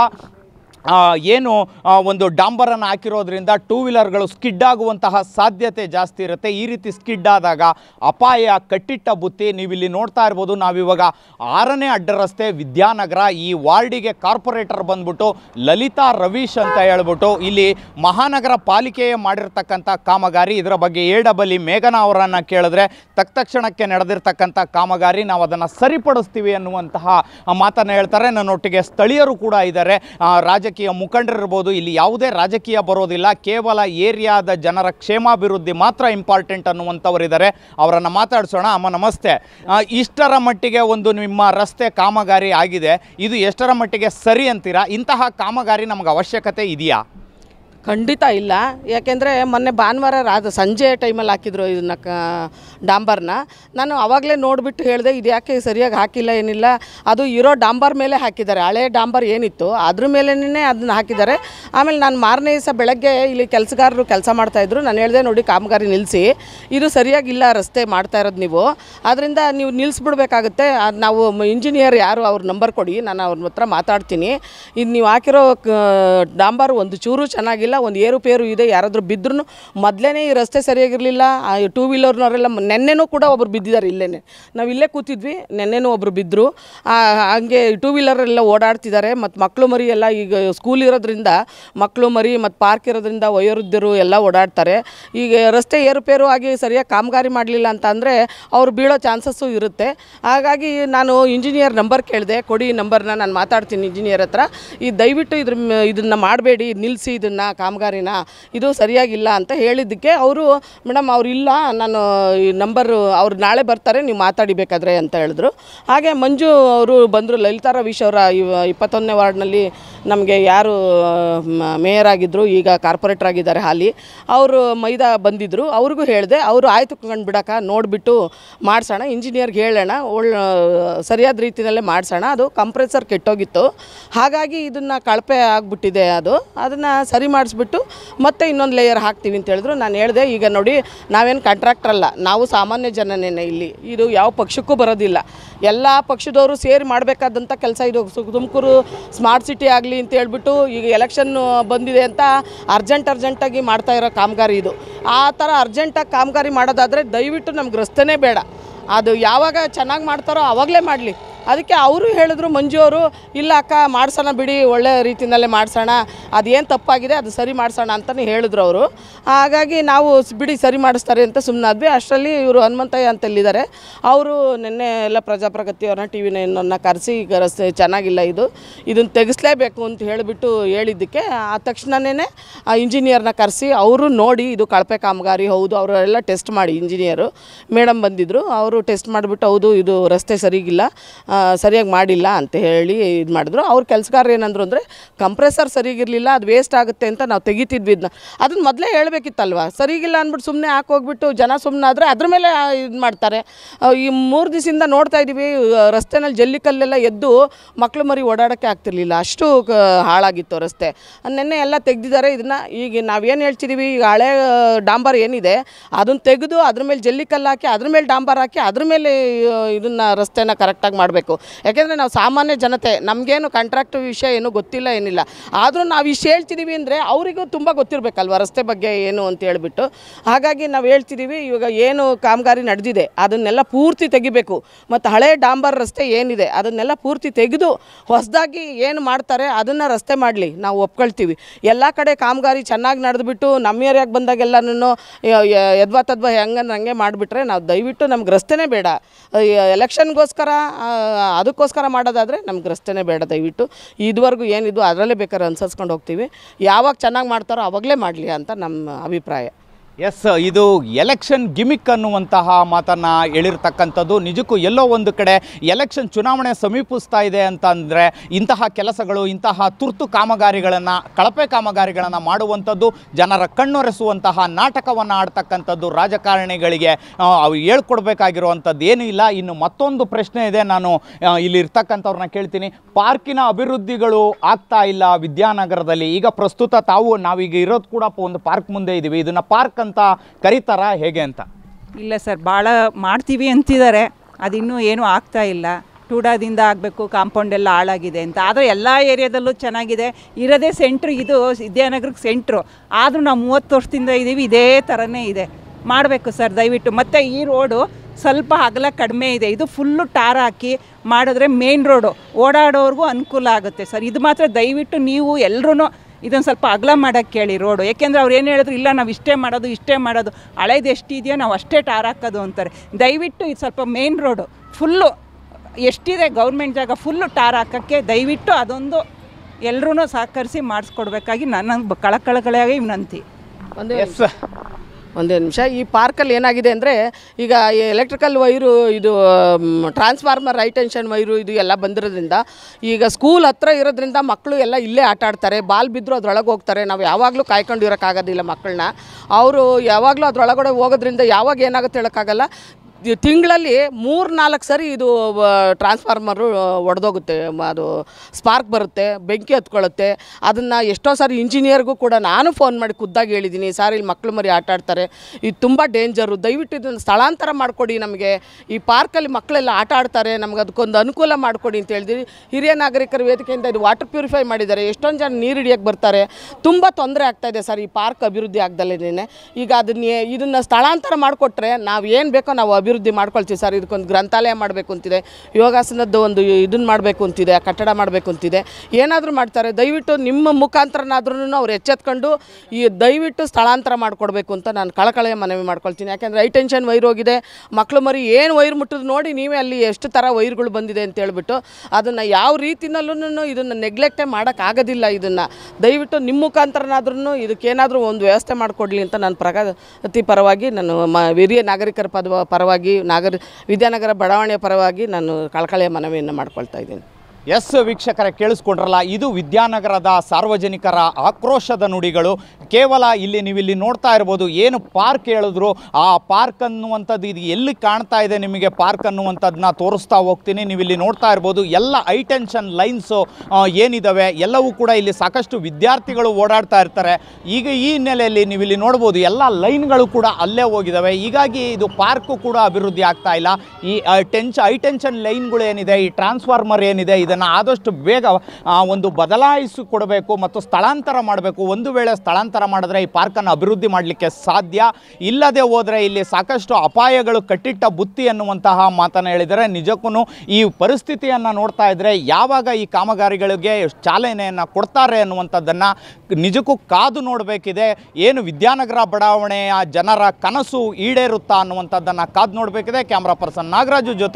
ಏನು ಒಂದು ಡಾಂಬರನ್ನು ಹಾಕಿರೋದ್ರಿಂದ ಟೂ ವೀಲರ್ಗಳು ಸ್ಕಿಡ್ ಆಗುವಂತಹ ಸಾಧ್ಯತೆ ಜಾಸ್ತಿ ಇರುತ್ತೆ. ಈ ರೀತಿ ಸ್ಕಿಡ್ ಆದಾಗ ಅಪಾಯ ಕಟ್ಟಿಟ್ಟ ಬುತ್ತಿ. ನೀವಿಲ್ಲಿ ನೋಡ್ತಾ ಇರ್ಬೋದು, ನಾವಿವಾಗ 6ನೇ ಅಡ್ಡರಸ್ತೆ ವಿದ್ಯಾನಗರ. ಈ ವಾರ್ಡಿಗೆ ಕಾರ್ಪೊರೇಟರ್ ಬಂದ್ಬಿಟ್ಟು ಲಲಿತಾ ರವೀಶ್ ಅಂತ ಹೇಳ್ಬಿಟ್ಟು ಇಲ್ಲಿ ಮಹಾನಗರ ಪಾಲಿಕೆಯೇ ಮಾಡಿರ್ತಕ್ಕಂಥ ಕಾಮಗಾರಿ. ಇದರ ಬಗ್ಗೆ AEE ಮೇಘನಾ ಅವರನ್ನು ಕೇಳಿದ್ರೆ ತಕ್ಷಣಕ್ಕೆ ನಡೆದಿರ್ತಕ್ಕಂಥ ಕಾಮಗಾರಿ, ನಾವು ಅದನ್ನು ಸರಿಪಡಿಸ್ತೀವಿ ಅನ್ನುವಂತಹ ಮಾತನ್ನು ಹೇಳ್ತಾರೆ. ನನ್ನೊಟ್ಟಿಗೆ ಸ್ಥಳೀಯರು ಕೂಡ ಇದ್ದಾರೆ, ರಾಜಕೀಯ ಮುಖಂಡರಿರ್ಬೋದು. ಇಲ್ಲಿ ಯಾವುದೇ ರಾಜಕೀಯ ಬರೋದಿಲ್ಲ, ಕೇವಲ ಏರಿಯಾದ ಜನರ ಕ್ಷೇಮಾಭಿವೃದ್ಧಿ ಮಾತ್ರ ಇಂಪಾರ್ಟೆಂಟ್ ಅನ್ನುವಂಥವರಿದ್ದಾರೆ. ಅವರನ್ನು ಮಾತಾಡಿಸೋಣ. ಅಮ್ಮ ನಮಸ್ತೆ. ಇಷ್ಟರ ಮಟ್ಟಿಗೆ ಒಂದು ನಿಮ್ಮ ರಸ್ತೆ ಕಾಮಗಾರಿ ಆಗಿದೆ, ಇದು ಎಷ್ಟರ ಮಟ್ಟಿಗೆ ಸರಿ ಅಂತೀರಾ? ಇಂತಹ ಕಾಮಗಾರಿ ನಮಗೆ ಅವಶ್ಯಕತೆ ಇದೆಯಾ? ಖಂಡಿತ ಇಲ್ಲ. ಯಾಕೆಂದರೆ ಮೊನ್ನೆ ಭಾನುವಾರ ಸಂಜೆ ಟೈಮಲ್ಲಿ ಹಾಕಿದ್ರು ಇದನ್ನು ಡಾಂಬರ್ನ. ನಾನು ಆವಾಗಲೇ ನೋಡಿಬಿಟ್ಟು ಹೇಳಿದೆ ಇದು ಯಾಕೆ ಸರಿಯಾಗಿ ಹಾಕಿಲ್ಲ ಏನಿಲ್ಲ, ಅದು ಇರೋ ಡಾಂಬರ್ ಮೇಲೆ ಹಾಕಿದ್ದಾರೆ, ಹಳೆ ಡಾಂಬರ್ ಏನಿತ್ತು ಅದ್ರ ಮೇಲೇ ಅದನ್ನ ಹಾಕಿದ್ದಾರೆ. ಆಮೇಲೆ ನಾನು ಮಾರನೇ ದಿವಸ ಬೆಳಗ್ಗೆ ಇಲ್ಲಿ ಕೆಲಸಗಾರರು ಕೆಲಸ ಮಾಡ್ತಾಯಿದ್ರು, ನಾನು ಹೇಳಿದೆ ನೋಡಿ ಕಾಮಗಾರಿ ನಿಲ್ಲಿಸಿ, ಇದು ಸರಿಯಾಗಿಲ್ಲ ರಸ್ತೆ ಮಾಡ್ತಾ ಇರೋದು ನೀವು, ಅದರಿಂದ ನೀವು ನಿಲ್ಲಿಸ್ಬಿಡ್ಬೇಕಾಗುತ್ತೆ. ನಾವು ಇಂಜಿನಿಯರ್ ಯಾರು ಅವ್ರ ನಂಬರ್ ಕೊಡಿ, ನಾನು ಅವ್ರ ಹತ್ರ ಮಾತಾಡ್ತೀನಿ. ಇದು ನೀವು ಹಾಕಿರೋ ಡಾಂಬರ್ ಒಂದು ಚೂರು ಚೆನ್ನಾಗಿಲ್ಲ, ಒಂದು ಏರುಪೇರು ಇದೆ, ಯಾರಾದರೂ ಬಿದ್ದರೂ ಮೊದಲೇ ಈ ರಸ್ತೆ ಸರಿಯಾಗಿರಲಿಲ್ಲ. ಟೂ ವೀಲರ್ನವರೆಲ್ಲ ನೆನ್ನೆನೂ ಕೂಡ ಒಬ್ಬರು ಬಿದ್ದಿದ್ದಾರೆ ಇಲ್ಲೇ, ನಾವು ಇಲ್ಲೇ ಕೂತಿದ್ವಿ, ನೆನ್ನೆನೂ ಒಬ್ಬರು ಬಿದ್ದರು. ಹಂಗೆ ಟೂ ವೀಲರೆಲ್ಲ ಓಡಾಡ್ತಿದ್ದಾರೆ. ಮತ್ತು ಮಕ್ಕಳು ಮರಿ ಎಲ್ಲ ಈಗ ಸ್ಕೂಲ್ ಇರೋದ್ರಿಂದ ಮಕ್ಕಳು ಮರಿ ಮತ್ತು ಪಾರ್ಕ್ ಇರೋದ್ರಿಂದ ವಯೋವೃದ್ಧರು ಎಲ್ಲ ಓಡಾಡ್ತಾರೆ. ಈಗ ರಸ್ತೆ ಏರುಪೇರು ಆಗಿ ಸರಿಯಾಗಿ ಕಾಮಗಾರಿ ಮಾಡಲಿಲ್ಲ ಅಂತ ಅಂದರೆ ಅವ್ರು ಬೀಳೋ ಚಾನ್ಸಸ್ಸು ಇರುತ್ತೆ. ಹಾಗಾಗಿ ನಾನು ಇಂಜಿನಿಯರ್ ನಂಬರ್ ಕೇಳಿದೆ, ಕೊಡಿ ನಂಬರ್ನ, ನಾನು ಮಾತಾಡ್ತೀನಿ ಇಂಜಿನಿಯರ್ ಹತ್ರ. ಈ ದಯವಿಟ್ಟು ಇದನ್ನು ಮಾಡಬೇಡಿ, ನಿಲ್ಲಿಸಿ ಇದನ್ನು ಕಾಮಗಾರಿನ, ಇದು ಸರಿಯಾಗಿಲ್ಲ ಅಂತ ಹೇಳಿದ್ದಕ್ಕೆ ಅವರು ಮೇಡಮ್ ಅವ್ರು ಇಲ್ಲ, ನಾನು ಈ ನಂಬರು ಅವ್ರು ನಾಳೆ ಬರ್ತಾರೆ, ನೀವು ಮಾತಾಡಿಬೇಕಾದ್ರೆ ಅಂತ ಹೇಳಿದ್ರು. ಹಾಗೆ ಮಂಜು ಅವರು ಬಂದರು, ಲಲಿತಾ ರವೀಶ್ ಅವರ 21ನೇ ವಾರ್ಡ್ನಲ್ಲಿ ನಮಗೆ ಯಾರು ಮೇಯರ್ ಆಗಿದ್ದರು, ಈಗ ಕಾರ್ಪೊರೇಟರ್ ಆಗಿದ್ದಾರೆ ಹಾಲಿ, ಅವರು ಮೈದಾ ಬಂದಿದ್ದರು. ಅವ್ರಿಗೂ ಹೇಳಿದೆ, ಅವರು ಆಯಿತು ಕಂಡುಬಿಡಕ್ಕ, ನೋಡಿಬಿಟ್ಟು ಮಾಡಿಸೋಣ, ಇಂಜಿನಿಯರ್ಗೆ ಹೇಳೋಣ, ಸರಿಯಾದ ರೀತಿಯಲ್ಲೇ ಮಾಡಿಸೋಣ, ಅದು ಕಂಪ್ರೆಸರ್ ಕೆಟ್ಟೋಗಿತ್ತು, ಹಾಗಾಗಿ ಇದನ್ನು ಕಳಪೆ ಆಗಿಬಿಟ್ಟಿದೆ, ಅದನ್ನು ಸರಿ ಮಾಡಿಸ್ಬಿಟ್ಟು ಮತ್ತೆ ಇನ್ನೊಂದು ಲೇಯರ್ ಹಾಕ್ತೀವಿ ಅಂತ ಹೇಳಿದ್ರು. ನಾನು ಹೇಳಿದೆ, ಈಗ ನೋಡಿ ನಾವೇನು ಕಾಂಟ್ರಾಕ್ಟರ್ ಅಲ್ಲ, ನಾವು ಸಾಮಾನ್ಯ ಜನನೇ, ಇಲ್ಲಿ ಇದು ಯಾವ ಪಕ್ಷಕ್ಕೂ ಬರೋದಿಲ್ಲ, ಎಲ್ಲ ಪಕ್ಷದವರು ಸೇರಿ ಮಾಡಬೇಕಾದಂಥ ಕೆಲಸ ಇದು. ತುಮಕೂರು ಸ್ಮಾರ್ಟ್ ಸಿಟಿ ಆಗಲಿ ಅಂತ ಹೇಳ್ಬಿಟ್ಟು ಈಗ ಎಲೆಕ್ಷನ್ ಬಂದಿದೆ ಅಂತ ಅರ್ಜೆಂಟಾಗಿ ಮಾಡ್ತಾ ಇರೋ ಕಾಮಗಾರಿ ಇದು. ಆ ಥರ ಅರ್ಜೆಂಟಾಗಿ ಕಾಮಗಾರಿ ಮಾಡೋದಾದರೆ ದಯವಿಟ್ಟು ನಮ್ಗೆ ರಸ್ತೆನೇ ಬೇಡ, ಅದು ಯಾವಾಗ ಚೆನ್ನಾಗಿ ಮಾಡ್ತಾರೋ ಆವಾಗಲೇ ಮಾಡಲಿ. ಅದಕ್ಕೆ ಅವರು ಹೇಳಿದ್ರು, ಮಂಜು ಅವರು, ಇಲ್ಲ ಅಕ್ಕ ಮಾಡ್ಸೋಣ ಬಿಡಿ, ಒಳ್ಳೆ ರೀತಿಯಲ್ಲೇ ಮಾಡಿಸೋಣ, ಅದೇನು ತಪ್ಪಾಗಿದೆ ಅದು ಸರಿ ಮಾಡಿಸೋಣ ಅಂತಲೇ ಹೇಳಿದ್ರು ಅವರು. ಹಾಗಾಗಿ ನಾವು ಬಿಡಿ ಸರಿ ಮಾಡಿಸ್ತಾರೆ ಅಂತ ಸುಮ್ಮನಾದ್ವಿ. ಅಷ್ಟರಲ್ಲಿ ಇವರು ಹನುಮಂತಯ್ಯ ಅಂತಲ್ಲಿದ್ದಾರೆ, ಅವರು ನಿನ್ನೆ ಎಲ್ಲ ಪ್ರಜಾಪ್ರಗತಿಯವ್ರನ್ನ ಟಿ ವಿ ನೈನನ್ನು ಕರೆಸಿ, ಈಗ ರಸ್ತೆ ಚೆನ್ನಾಗಿಲ್ಲ, ಇದನ್ನು ತೆಗೆಸಲೇಬೇಕು ಅಂತ ಹೇಳಿಬಿಟ್ಟು ಹೇಳಿದ್ದಕ್ಕೆ ಆ ತಕ್ಷಣವೇ ಆ ಇಂಜಿನಿಯರ್ನ ಕರೆಸಿ ಅವರು ನೋಡಿ ಇದು ಕಳಪೆ ಕಾಮಗಾರಿ ಹೌದು, ಅವರೆಲ್ಲ ಟೆಸ್ಟ್ ಮಾಡಿ, ಇಂಜಿನಿಯರು ಮೇಡಮ್ ಬಂದಿದ್ದರು, ಅವರು ಟೆಸ್ಟ್ ಮಾಡಿಬಿಟ್ಟು ಹೌದು ಇದು ರಸ್ತೆ ಸರಿಗಿಲ್ಲ, ಸರಿಯಾಗಿ ಮಾಡಿಲ್ಲ ಅಂತ ಹೇಳಿ ಇದು ಮಾಡಿದ್ರು. ಅವ್ರ ಕೆಲಸಗಾರರು ಏನಂದ್ರು ಅಂದರೆ ಕಂಪ್ರೆಸರ್ ಸರಿಗಿರಲಿಲ್ಲ, ಅದು ವೇಸ್ಟ್ ಆಗುತ್ತೆ ಅಂತ ನಾವು ತೆಗಿತಿದ್ವಿ ಇದನ್ನ, ಅದನ್ನು ಮೊದಲೇ ಹೇಳಬೇಕಿತ್ತಲ್ವ. ಸರಿಗಿಲ್ಲ ಅಂದ್ಬಿಟ್ಟು ಸುಮ್ಮನೆ ಹಾಕೋಗ್ಬಿಟ್ಟು ಜನ ಸುಮ್ಮನೆ ಆದರೆ ಅದ್ರ ಮೇಲೆ ಇದು ಮಾಡ್ತಾರೆ. ಈ 3 ದಿವಸದಿಂದ ನೋಡ್ತಾ ಇದ್ದೀವಿ, ರಸ್ತೆನಲ್ಲಿ ಜಲ್ಲಿಕಲ್ಲೆಲ್ಲ ಎದ್ದು ಮಕ್ಕಳು ಮರಿ ಓಡಾಡೋಕ್ಕೆ ಆಗ್ತಿರ್ಲಿಲ್ಲ, ಅಷ್ಟು ಹಾಳಾಗಿತ್ತು ರಸ್ತೆ. ನೆನ್ನೆ ಎಲ್ಲ ತೆಗೆದಿದ್ದಾರೆ. ಇದನ್ನು ಈಗ ನಾವೇನು ಹೇಳ್ತಿದ್ದೀವಿ, ಈಗ ಹಳೆ ಡಾಂಬರ್ ಏನಿದೆ ಅದನ್ನು ತೆಗೆದು ಅದ್ರ ಮೇಲೆ ಜಲ್ಲಿಕಲ್ಲು ಹಾಕಿ, ಅದ್ರ ಮೇಲೆ ಡಾಂಬರ್ ಹಾಕಿ, ಅದ್ರ ಮೇಲೆ ಇದನ್ನು ರಸ್ತೆನ ಕರೆಕ್ಟಾಗಿ ಮಾಡಬೇಕು. ಯಾಕೆಂದರೆ ನಾವು ಸಾಮಾನ್ಯ ಜನತೆ, ನಮಗೇನು ಕಾಂಟ್ರಾಕ್ಟ್ ವಿಷಯ ಏನೂ ಗೊತ್ತಿಲ್ಲ ಏನಿಲ್ಲ, ಆದರೂ ನಾವು ಇಷ್ಟು ಹೇಳ್ತಿದ್ದೀವಿ ಅಂದರೆ ಅವರಿಗೂ ತುಂಬ ಗೊತ್ತಿರಬೇಕಲ್ವ ರಸ್ತೆ ಬಗ್ಗೆ ಏನು ಅಂತ ಹೇಳ್ಬಿಟ್ಟು. ಹಾಗಾಗಿ ನಾವು ಹೇಳ್ತಿದ್ದೀವಿ, ಇವಾಗ ಏನು ಕಾಮಗಾರಿ ನಡೆದಿದೆ ಅದನ್ನೆಲ್ಲ ಪೂರ್ತಿ ತೆಗಿಬೇಕು, ಮತ್ತು ಹಳೆ ಡಾಂಬರ್ ರಸ್ತೆ ಏನಿದೆ ಅದನ್ನೆಲ್ಲ ಪೂರ್ತಿ ತೆಗೆದು ಹೊಸದಾಗಿ ಏನು ಮಾಡ್ತಾರೆ ಅದನ್ನು ರಸ್ತೆ ಮಾಡಲಿ, ನಾವು ಒಪ್ಕೊಳ್ತೀವಿ. ಎಲ್ಲ ಕಡೆ ಕಾಮಗಾರಿ ಚೆನ್ನಾಗಿ ನಡೆದುಬಿಟ್ಟು ನಮ್ಮ ಏರಿಯಾಗೆ ಬಂದಾಗೆಲ್ಲನೂ ಯದ್ವಾ ತದ್ವಾ ಹಂಗೆ ಮಾಡಿಬಿಟ್ರೆ ನಾವು ದಯವಿಟ್ಟು ನಮ್ಗೆ ರಸ್ತೆನೇ ಬೇಡ. ಎಲೆಕ್ಷನ್ಗೋಸ್ಕರ ಅದಕ್ಕೋಸ್ಕರ ಮಾಡೋದಾದರೆ ನಮ್ಗೆ ರಸ್ತೆನೇ ಬೇಡ ದಯವಿಟ್ಟು. ಇದುವರೆಗೂ ಏನಿದು ಅದರಲ್ಲೇ ಬೇಕಾದ್ರೆ ಅನುಸರಿಸ್ಕೊಂಡು ಹೋಗ್ತೀವಿ, ಯಾವಾಗ ಚೆನ್ನಾಗಿ ಮಾಡ್ತಾರೋ ಆವಾಗಲೇ ಮಾಡಲಿ ಅಂತ ನಮ್ಮ ಅಭಿಪ್ರಾಯ. ಎಸ್, ಇದು ಎಲೆಕ್ಷನ್ ಗಿಮಿಕ್ ಅನ್ನುವಂತಹ ಮಾತನ್ನು ಹೇಳಿರ್ತಕ್ಕಂಥದ್ದು. ನಿಜಕ್ಕೂ ಎಲ್ಲೋ ಒಂದು ಕಡೆ ಎಲೆಕ್ಷನ್ ಚುನಾವಣೆ ಸಮೀಪಿಸ್ತಾ ಇದೆ ಅಂತಂದರೆ ಇಂತಹ ಕೆಲಸಗಳು, ಇಂತಹ ತುರ್ತು ಕಾಮಗಾರಿಗಳನ್ನು, ಕಳಪೆ ಕಾಮಗಾರಿಗಳನ್ನು ಮಾಡುವಂಥದ್ದು, ಜನರ ಕಣ್ಣೊರೆಸುವಂತಹ ನಾಟಕವನ್ನು ಆಡ್ತಕ್ಕಂಥದ್ದು ರಾಜಕಾರಣಿಗಳಿಗೆ ಹೇಳ್ಕೊಡ್ಬೇಕಾಗಿರುವಂಥದ್ದು ಏನೂ ಇಲ್ಲ. ಇನ್ನು ಮತ್ತೊಂದು ಪ್ರಶ್ನೆ ಇದೆ, ನಾನು ಇಲ್ಲಿ ಇರ್ತಕ್ಕಂಥವ್ರನ್ನ ಕೇಳ್ತೀನಿ. ಪಾರ್ಕಿನ ಅಭಿವೃದ್ಧಿಗಳು ಆಗ್ತಾ ಇಲ್ಲ ವಿದ್ಯಾನಗರದಲ್ಲಿ. ಈಗ ಪ್ರಸ್ತುತ ನಾವೀಗ ಇರೋದು ಕೂಡ ಒಂದು ಪಾರ್ಕ್ ಮುಂದೆ ಇದ್ದೀವಿ, ಇದನ್ನು ಪಾರ್ಕ್ ಅಂತ ಕರೀತಾರಾ ಹೇಗೆ ಅಂತ? ಇಲ್ಲ ಸರ್, ಭಾಳ ಮಾಡ್ತೀವಿ ಅಂತಿದ್ದಾರೆ, ಅದಿನ್ನೂ ಏನೂ ಆಗ್ತಾ ಇಲ್ಲ. ಟೂಡಾದಿಂದ ಆಗಬೇಕು, ಕಾಂಪೌಂಡ್ ಎಲ್ಲ ಹಾಳಾಗಿದೆ ಅಂತ. ಆದರೆ ಎಲ್ಲ ಏರಿಯಾದಲ್ಲೂ ಚೆನ್ನಾಗಿದೆ, ಇರೋದೇ ಸೆಂಟ್ರು, ಇದು ವಿದ್ಯಾನಗರಕ್ಕೆ ಸೆಂಟ್ರು, ಆದರೂ ನಾವು 30 ವರ್ಷದಿಂದ ಇದ್ದೀವಿ, ಇದೇ ಥರನೇ ಇದೆ. ಮಾಡಬೇಕು ಸರ್ ದಯವಿಟ್ಟು. ಮತ್ತು ಈ ರೋಡು ಸ್ವಲ್ಪ ಅಗಲ ಕಡಿಮೆ ಇದೆ, ಇದು ಫುಲ್ಲು ಟಾರ್ ಹಾಕಿ ಮಾಡಿದ್ರೆ ಮೇನ್ ರೋಡು ಓಡಾಡೋರ್ಗೂ ಅನುಕೂಲ ಆಗುತ್ತೆ ಸರ್. ಇದು ಮಾತ್ರ ದಯವಿಟ್ಟು ನೀವು ಎಲ್ಲರೂ ಇದೊಂದು ಸ್ವಲ್ಪ ಅಗಲ ಮಾಡೋಕ್ಕೆ ಕೇಳಿ ರೋಡು. ಏಕೆಂದರೆ ಅವ್ರು ಏನು ಹೇಳಿದ್ರು, ಇಲ್ಲ ನಾವು ಇಷ್ಟೇ ಮಾಡೋದು, ಹಳೇದು ಎಷ್ಟಿದೆಯೋ ನಾವು ಅಷ್ಟೇ ಟಾರ್ ಹಾಕೋದು ಅಂತಾರೆ. ದಯವಿಟ್ಟು ಇದು ಸ್ವಲ್ಪ ಮೇನ್ ರೋಡು ಫುಲ್ಲು ಎಷ್ಟಿದೆ ಗೌರ್ಮೆಂಟ್ ಜಾಗ ಫುಲ್ಲು ಟಾರ್ ಹಾಕೋಕ್ಕೆ ದಯವಿಟ್ಟು ಅದೊಂದು ಎಲ್ಲರೂ ಸಹಕರಿಸಿ ಮಾಡಿಸ್ಕೊಡ್ಬೇಕಾಗಿ ನನ್ನ ಕಳಕಳಕಳೆಯಾಗಿ ವಿನಂತಿ. ಎಸ್ ಒಂದೇ ನಿಮಿಷ. ಈ ಪಾರ್ಕಲ್ಲಿ ಏನಾಗಿದೆ ಅಂದರೆ ಈಗ ಎಲೆಕ್ಟ್ರಿಕಲ್ ವೈರು ಇದು ಟ್ರಾನ್ಸ್ಫಾರ್ಮರ್ ಹೈ ಟೆನ್ಷನ್ ವೈರು ಇದು ಎಲ್ಲ ಬಂದಿರೋದ್ರಿಂದ ಈಗ ಸ್ಕೂಲ್ ಹತ್ರ ಇರೋದ್ರಿಂದ ಮಕ್ಕಳು ಎಲ್ಲ ಇಲ್ಲೇ ಆಟ ಆಡ್ತಾರೆ. ಬಾಲ್ ಬಿದ್ದರೂ ಅದ್ರೊಳಗೆ ಹೋಗ್ತಾರೆ. ನಾವು ಯಾವಾಗಲೂ ಕಾಯ್ಕೊಂಡು ಇರೋಕ್ಕಾಗೋದಿಲ್ಲ ಮಕ್ಕಳನ್ನ. ಅವರು ಯಾವಾಗಲೂ ಅದ್ರೊಳಗಡೆ ಹೋಗೋದ್ರಿಂದ ಯಾವಾಗ ಏನಾಗುತ್ತೆ ಹೇಳೋಕ್ಕಾಗಲ್ಲ. ತಿಂಗಳಲ್ಲಿ 3-4 ಸರಿ ಇದು ಟ್ರಾನ್ಸ್ಫಾರ್ಮರು ಒಡೆದೋಗುತ್ತೆ, ಅದು ಸ್ಪಾರ್ಕ್ ಬರುತ್ತೆ, ಬೆಂಕಿ ಹತ್ಕೊಳ್ಳುತ್ತೆ. ಅದನ್ನು ಎಷ್ಟೋ ಸಾರಿ ಇಂಜಿನಿಯರ್ಗೂ ಕೂಡ ನಾನು ಫೋನ್ ಮಾಡಿ ಖುದ್ದಾಗಿ ಹೇಳಿದ್ದೀನಿ, ಸರ್ ಇಲ್ಲಿ ಮಕ್ಕಳು ಮರಿ ಆಟ ಆಡ್ತಾರೆ, ಇದು ತುಂಬ ಡೇಂಜರು, ದಯವಿಟ್ಟು ಇದನ್ನು ಸ್ಥಳಾಂತರ ಮಾಡಿಕೊಡಿ, ನಮಗೆ ಈ ಪಾರ್ಕಲ್ಲಿ ಮಕ್ಕಳೆಲ್ಲ ಆಟ ಆಡ್ತಾರೆ, ನಮ್ಗೆ ಅದಕ್ಕೊಂದು ಅನುಕೂಲ ಮಾಡಿಕೊಡಿ ಅಂತ ಹೇಳಿದ್ವಿ. ಹಿರಿಯ ನಾಗರಿಕರ ವೇದಿಕೆಯಿಂದ ಇದು ವಾಟರ್ ಪ್ಯೂರಿಫೈ ಮಾಡಿದ್ದಾರೆ. ಎಷ್ಟೊಂದು ಜನ ನೀರು ಹಿಡಿಯೋಕ್ಕೆ ಬರ್ತಾರೆ. ತುಂಬ ತೊಂದರೆ ಆಗ್ತಾಯಿದೆ ಸರ್ ಈ ಪಾರ್ಕ್ ಅಭಿವೃದ್ಧಿ ಆಗ್ದಲ್ಲೇ. ಈಗ ಇದನ್ನು ಸ್ಥಳಾಂತರ ಮಾಡಿಕೊಟ್ರೆ ನಾವು ಏನು ಬೇಕೋ ನಾವು ಅಭಿವೃದ್ಧಿ ಮಾಡ್ಕೊಳ್ತೀವಿ ಸರ್. ಇದಕ್ಕೊಂದು ಗ್ರಂಥಾಲಯ ಮಾಡಬೇಕು ಅಂತಿದೆ, ಯೋಗಾಸನದ್ದು ಒಂದು ಇದನ್ನು ಮಾಡಬೇಕು ಅಂತಿದೆ, ಕಟ್ಟಡ ಮಾಡಬೇಕು ಅಂತಿದೆ, ಏನಾದರೂ ಮಾಡ್ತಾರೆ. ದಯವಿಟ್ಟು ನಿಮ್ಮ ಮುಖಾಂತರನಾದ್ರೂ ಅವ್ರು ಎಚ್ಚೆತ್ಕೊಂಡು ಈ ದಯವಿಟ್ಟು ಸ್ಥಳಾಂತರ ಮಾಡಿಕೊಡ್ಬೇಕು ಅಂತ ನಾನು ಕಳಕಳೆಯ ಮನವಿ ಮಾಡ್ಕೊಳ್ತೀನಿ. ಯಾಕೆಂದರೆ ಹೈ ಟೆನ್ಷನ್ ವೈರ್ ಹೋಗಿದೆ, ಮಕ್ಕಳು ಮರಿ ಏನು ವೈರ್ ಮುಟ್ಟಿದ್ರು ನೋಡಿ ನೀವೇ ಅಲ್ಲಿ ಎಷ್ಟು ಥರ ವೈರ್ಗಳು ಬಂದಿದೆ ಅಂತ ಹೇಳ್ಬಿಟ್ಟು ಅದನ್ನು ಯಾವ ರೀತಿಯಲ್ಲೂ ಇದನ್ನು ನೆಗ್ಲೆಕ್ಟೇ ಮಾಡೋಕ್ಕಾಗೋದಿಲ್ಲ. ಇದನ್ನು ದಯವಿಟ್ಟು ನಿಮ್ಮ ಮುಖಾಂತರನಾದ್ರೂ ಇದಕ್ಕೇನಾದರೂ ಒಂದು ವ್ಯವಸ್ಥೆ ಮಾಡಿಕೊಡ್ಲಿ ಅಂತ ನಾನು ಪ್ರಗತಿ ಪರವಾಗಿ, ನಾನು ಹಿರಿಯ ನಾಗರಿಕರ ಪರವಾಗಿ, ವಿದ್ಯಾನಗರ ಬಡಾವಣೆಯ ಪರವಾಗಿ ನಾನು ಕಳಕಳೆಯ ಮನವಿಯನ್ನು ಮಾಡ್ಕೊಳ್ತಾ ಇದ್ದೀನಿ. ಎಸ್ ವೀಕ್ಷಕರೇ, ಕೇಳಿಸ್ಕೊಂಡ್ರಲ್ಲ, ಇದು ವಿದ್ಯಾನಗರದ ಸಾರ್ವಜನಿಕರ ಆಕ್ರೋಶದ ನುಡಿಗಳು. ಕೇವಲ ನೀವಿಲ್ಲಿ ನೋಡ್ತಾ ಇರ್ಬೋದು, ಏನು ಪಾರ್ಕ್ ಹೇಳಿದ್ರು ಆ ಪಾರ್ಕ್ ಅನ್ನುವಂಥದ್ದು ಇದು ಎಲ್ಲಿ ಕಾಣ್ತಾ ಇದೆ ನಿಮಗೆ ಪಾರ್ಕ್ ಅನ್ನುವಂಥದ್ದನ್ನ ತೋರಿಸ್ತಾ ಹೋಗ್ತೀನಿ. ನೀವಿಲ್ಲಿ ನೋಡ್ತಾ ಇರ್ಬೋದು ಎಲ್ಲ ಹೈ ಟೆನ್ಷನ್ ಲೈನ್ಸು ಏನಿದ್ದಾವೆ ಎಲ್ಲವೂ ಕೂಡ ಇಲ್ಲಿ ಸಾಕಷ್ಟು ವಿದ್ಯಾರ್ಥಿಗಳು ಓಡಾಡ್ತಾ ಇರ್ತಾರೆ. ಈಗ ಈ ಹಿನ್ನೆಲೆಯಲ್ಲಿ ನೀವಿಲ್ಲಿ ನೋಡ್ಬೋದು ಎಲ್ಲ ಲೈನ್ಗಳು ಕೂಡ ಅಲ್ಲೇ ಹೋಗಿದ್ದಾವೆ. ಹೀಗಾಗಿ ಇದು ಪಾರ್ಕು ಕೂಡ ಅಭಿವೃದ್ಧಿ ಆಗ್ತಾ ಇಲ್ಲ. ಈ ಹೈ ಟೆನ್ಷನ್ ಲೈನ್ಗಳು ಏನಿದೆ, ಈ ಟ್ರಾನ್ಸ್ಫಾರ್ಮರ್ ಏನಿದೆ, ಇದನ್ನು ಆದಷ್ಟು ಬೇಗ ಒಂದು ಬದಲಾಯಿಸಿ ಕೊಡಬೇಕು ಮತ್ತು ಸ್ಥಳಾಂತರ ಮಾಡಬೇಕು. ಒಂದು ವೇಳೆ ಸ್ಥಳಾಂತರ ಮಾಡಿದ್ರೆ ಈ ಪಾರ್ಕನ್ನು ಅಭಿವೃದ್ಧಿ ಮಾಡಲಿಕ್ಕೆ ಸಾಧ್ಯ. ಇಲ್ಲದೆ ಹೋದರೆ ಇಲ್ಲಿ ಸಾಕಷ್ಟು ಅಪಾಯಗಳು ಕಟ್ಟಿಟ್ಟ ಬುತ್ತಿ ಅನ್ನುವಂತಹ ಮಾತನ್ನು ಹೇಳಿದರೆ, ನಿಜಕ್ಕೂ ಈ ಪರಿಸ್ಥಿತಿಯನ್ನು ನೋಡ್ತಾ ಇದ್ದರೆ ಯಾವಾಗ ಈ ಕಾಮಗಾರಿಗಳಿಗೆ ಚಾಲನೆಯನ್ನು ಕೊಡ್ತಾರೆ ಅನ್ನುವಂಥದ್ದನ್ನು ನಿಜಕ್ಕೂ ಕಾದು ನೋಡಬೇಕಿದೆ. ಏನು ವಿದ್ಯಾನಗರ ಬಡಾವಣೆಯ ಜನರ ಕನಸು ಈಡೇರುತ್ತಾ ಅನ್ನುವಂಥದ್ದನ್ನು ಕಾದು ನೋಡಬೇಕಿದೆ. ಕ್ಯಾಮ್ರಾ ಪರ್ಸನ್ ನಾಗರಾಜು ಜೊತೆ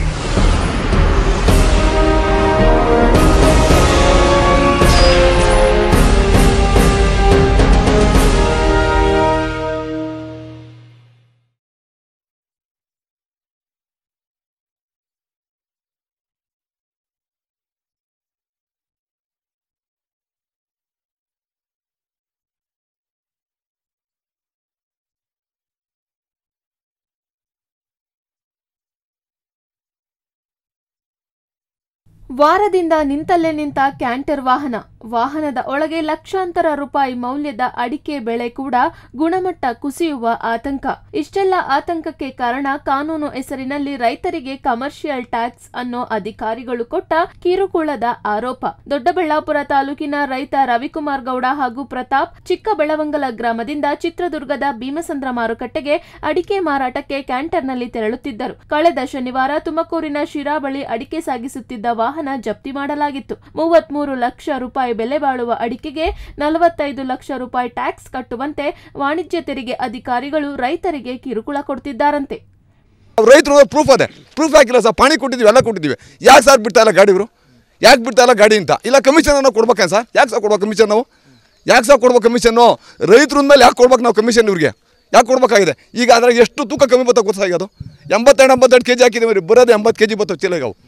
ವಾರದಿಂದ ನಿಂತಲ್ಲೇ ನಿಂತ ಕ್ಯಾಂಟರ್ ವಾಹನದ ಒಳಗೆ ಲಕ್ಷಾಂತರ ರೂಪಾಯಿ ಮೌಲ್ಯದ ಅಡಿಕೆ ಬೆಳೆ ಕೂಡ ಗುಣಮಟ್ಟ ಕುಸಿಯುವ ಆತಂಕ. ಇಷ್ಟೆಲ್ಲ ಆತಂಕಕ್ಕೆ ಕಾರಣ ಕಾನೂನು ಹೆಸರಿನಲ್ಲಿ ರೈತರಿಗೆ ಕಮರ್ಷಿಯಲ್ ಟ್ಯಾಕ್ಸ್ ಅನ್ನೋ ಅಧಿಕಾರಿಗಳು ಕೊಟ್ಟ ಕಿರುಕುಳದ ಆರೋಪ. ದೊಡ್ಡಬಳ್ಳಾಪುರ ತಾಲೂಕಿನ ರೈತ ರವಿಕುಮಾರ್ ಗೌಡ ಹಾಗೂ ಪ್ರತಾಪ್ ಚಿಕ್ಕಬೆಳವಂಗಲ ಗ್ರಾಮದಿಂದ ಚಿತ್ರದುರ್ಗದ ಭೀಮಸಂದ್ರ ಮಾರುಕಟ್ಟೆಗೆ ಅಡಿಕೆ ಮಾರಾಟಕ್ಕೆ ಕ್ಯಾಂಟರ್ನಲ್ಲಿ ತೆರಳುತ್ತಿದ್ದರು. ಕಳೆದ ಶನಿವಾರ ತುಮಕೂರಿನ ಶಿರಾ ಬಳಿ ಅಡಿಕೆ ಸಾಗಿಸುತ್ತಿದ್ದ ವಾಹನ ಜಪ್ತಿ ಮಾಡಲಾಗಿತ್ತು. 33 ಲಕ್ಷ ರೂಪಾಯಿ ಬೆಲೆ ಬಾಳುವ ಅಡಿಕೆಗೆ 45 ಲಕ್ಷ ರೂಪಾಯಿ ಟ್ಯಾಕ್ಸ್ ಕಟ್ಟುವಂತೆ ವಾಣಿಜ್ಯ ತೆರಿಗೆ ಅಧಿಕಾರಿಗಳು ರೈತರಿಗೆ ಕಿರುಕುಳ ಕೊಡ್ತಿದ್ದಾರಂತೆ. ರೈತರು ಪ್ರೂಫ್ ಹಾಕಿಲ್ಲ ಸರ್, ಪಾಣಿ ಕೊಟ್ಟಿದ್ದೀವಿ, ಎಲ್ಲ ಕೊಟ್ಟಿದ್ದೀವಿ. ಯಾಕೆ ಸರ್ ಬಿಡ್ತಾ ಇಲ್ಲ ಗಾಡಿ? ಇವರು ಯಾಕೆ ಬಿಡ್ತಾ ಇಲ್ಲ ಗಾಡಿ ಅಂತ? ಇಲ್ಲ ಕಮಿಷನ್ ನಾವು ಕೊಡ್ಬೇಕ ಸರ್? ಯಾಕೆ ಸರ್ ಕೊಡ್ಬೇಕು ಕಮಿಷನ್? ನಾವು ಯಾಕೆ ಸರ್ ಕೊಡ್ಬೇಕು ಕಮಿಷನ್ನು? ರೈತರ ಮೇಲೆ ಯಾಕೆ ಕೊಡ್ಬೇಕು ನಾವು ಕಮಿಷನ್? ಇವ್ರಿಗೆ ಯಾಕೆ ಕೊಡ್ಬೇಕಾಗಿದೆ? ಈಗ ಅದ್ರಾಗ ಎಷ್ಟು ತೂಕ ಕಮ್ಮಿ ಬತ್ತ ಗೊತ್ತಾಗ ಅದು 82 kg ಹಾಕಿದ್ದೀವಿ, ಬರೋದು 80 kg ಬತ್ತವೆ ಚೀಲ. ಅವು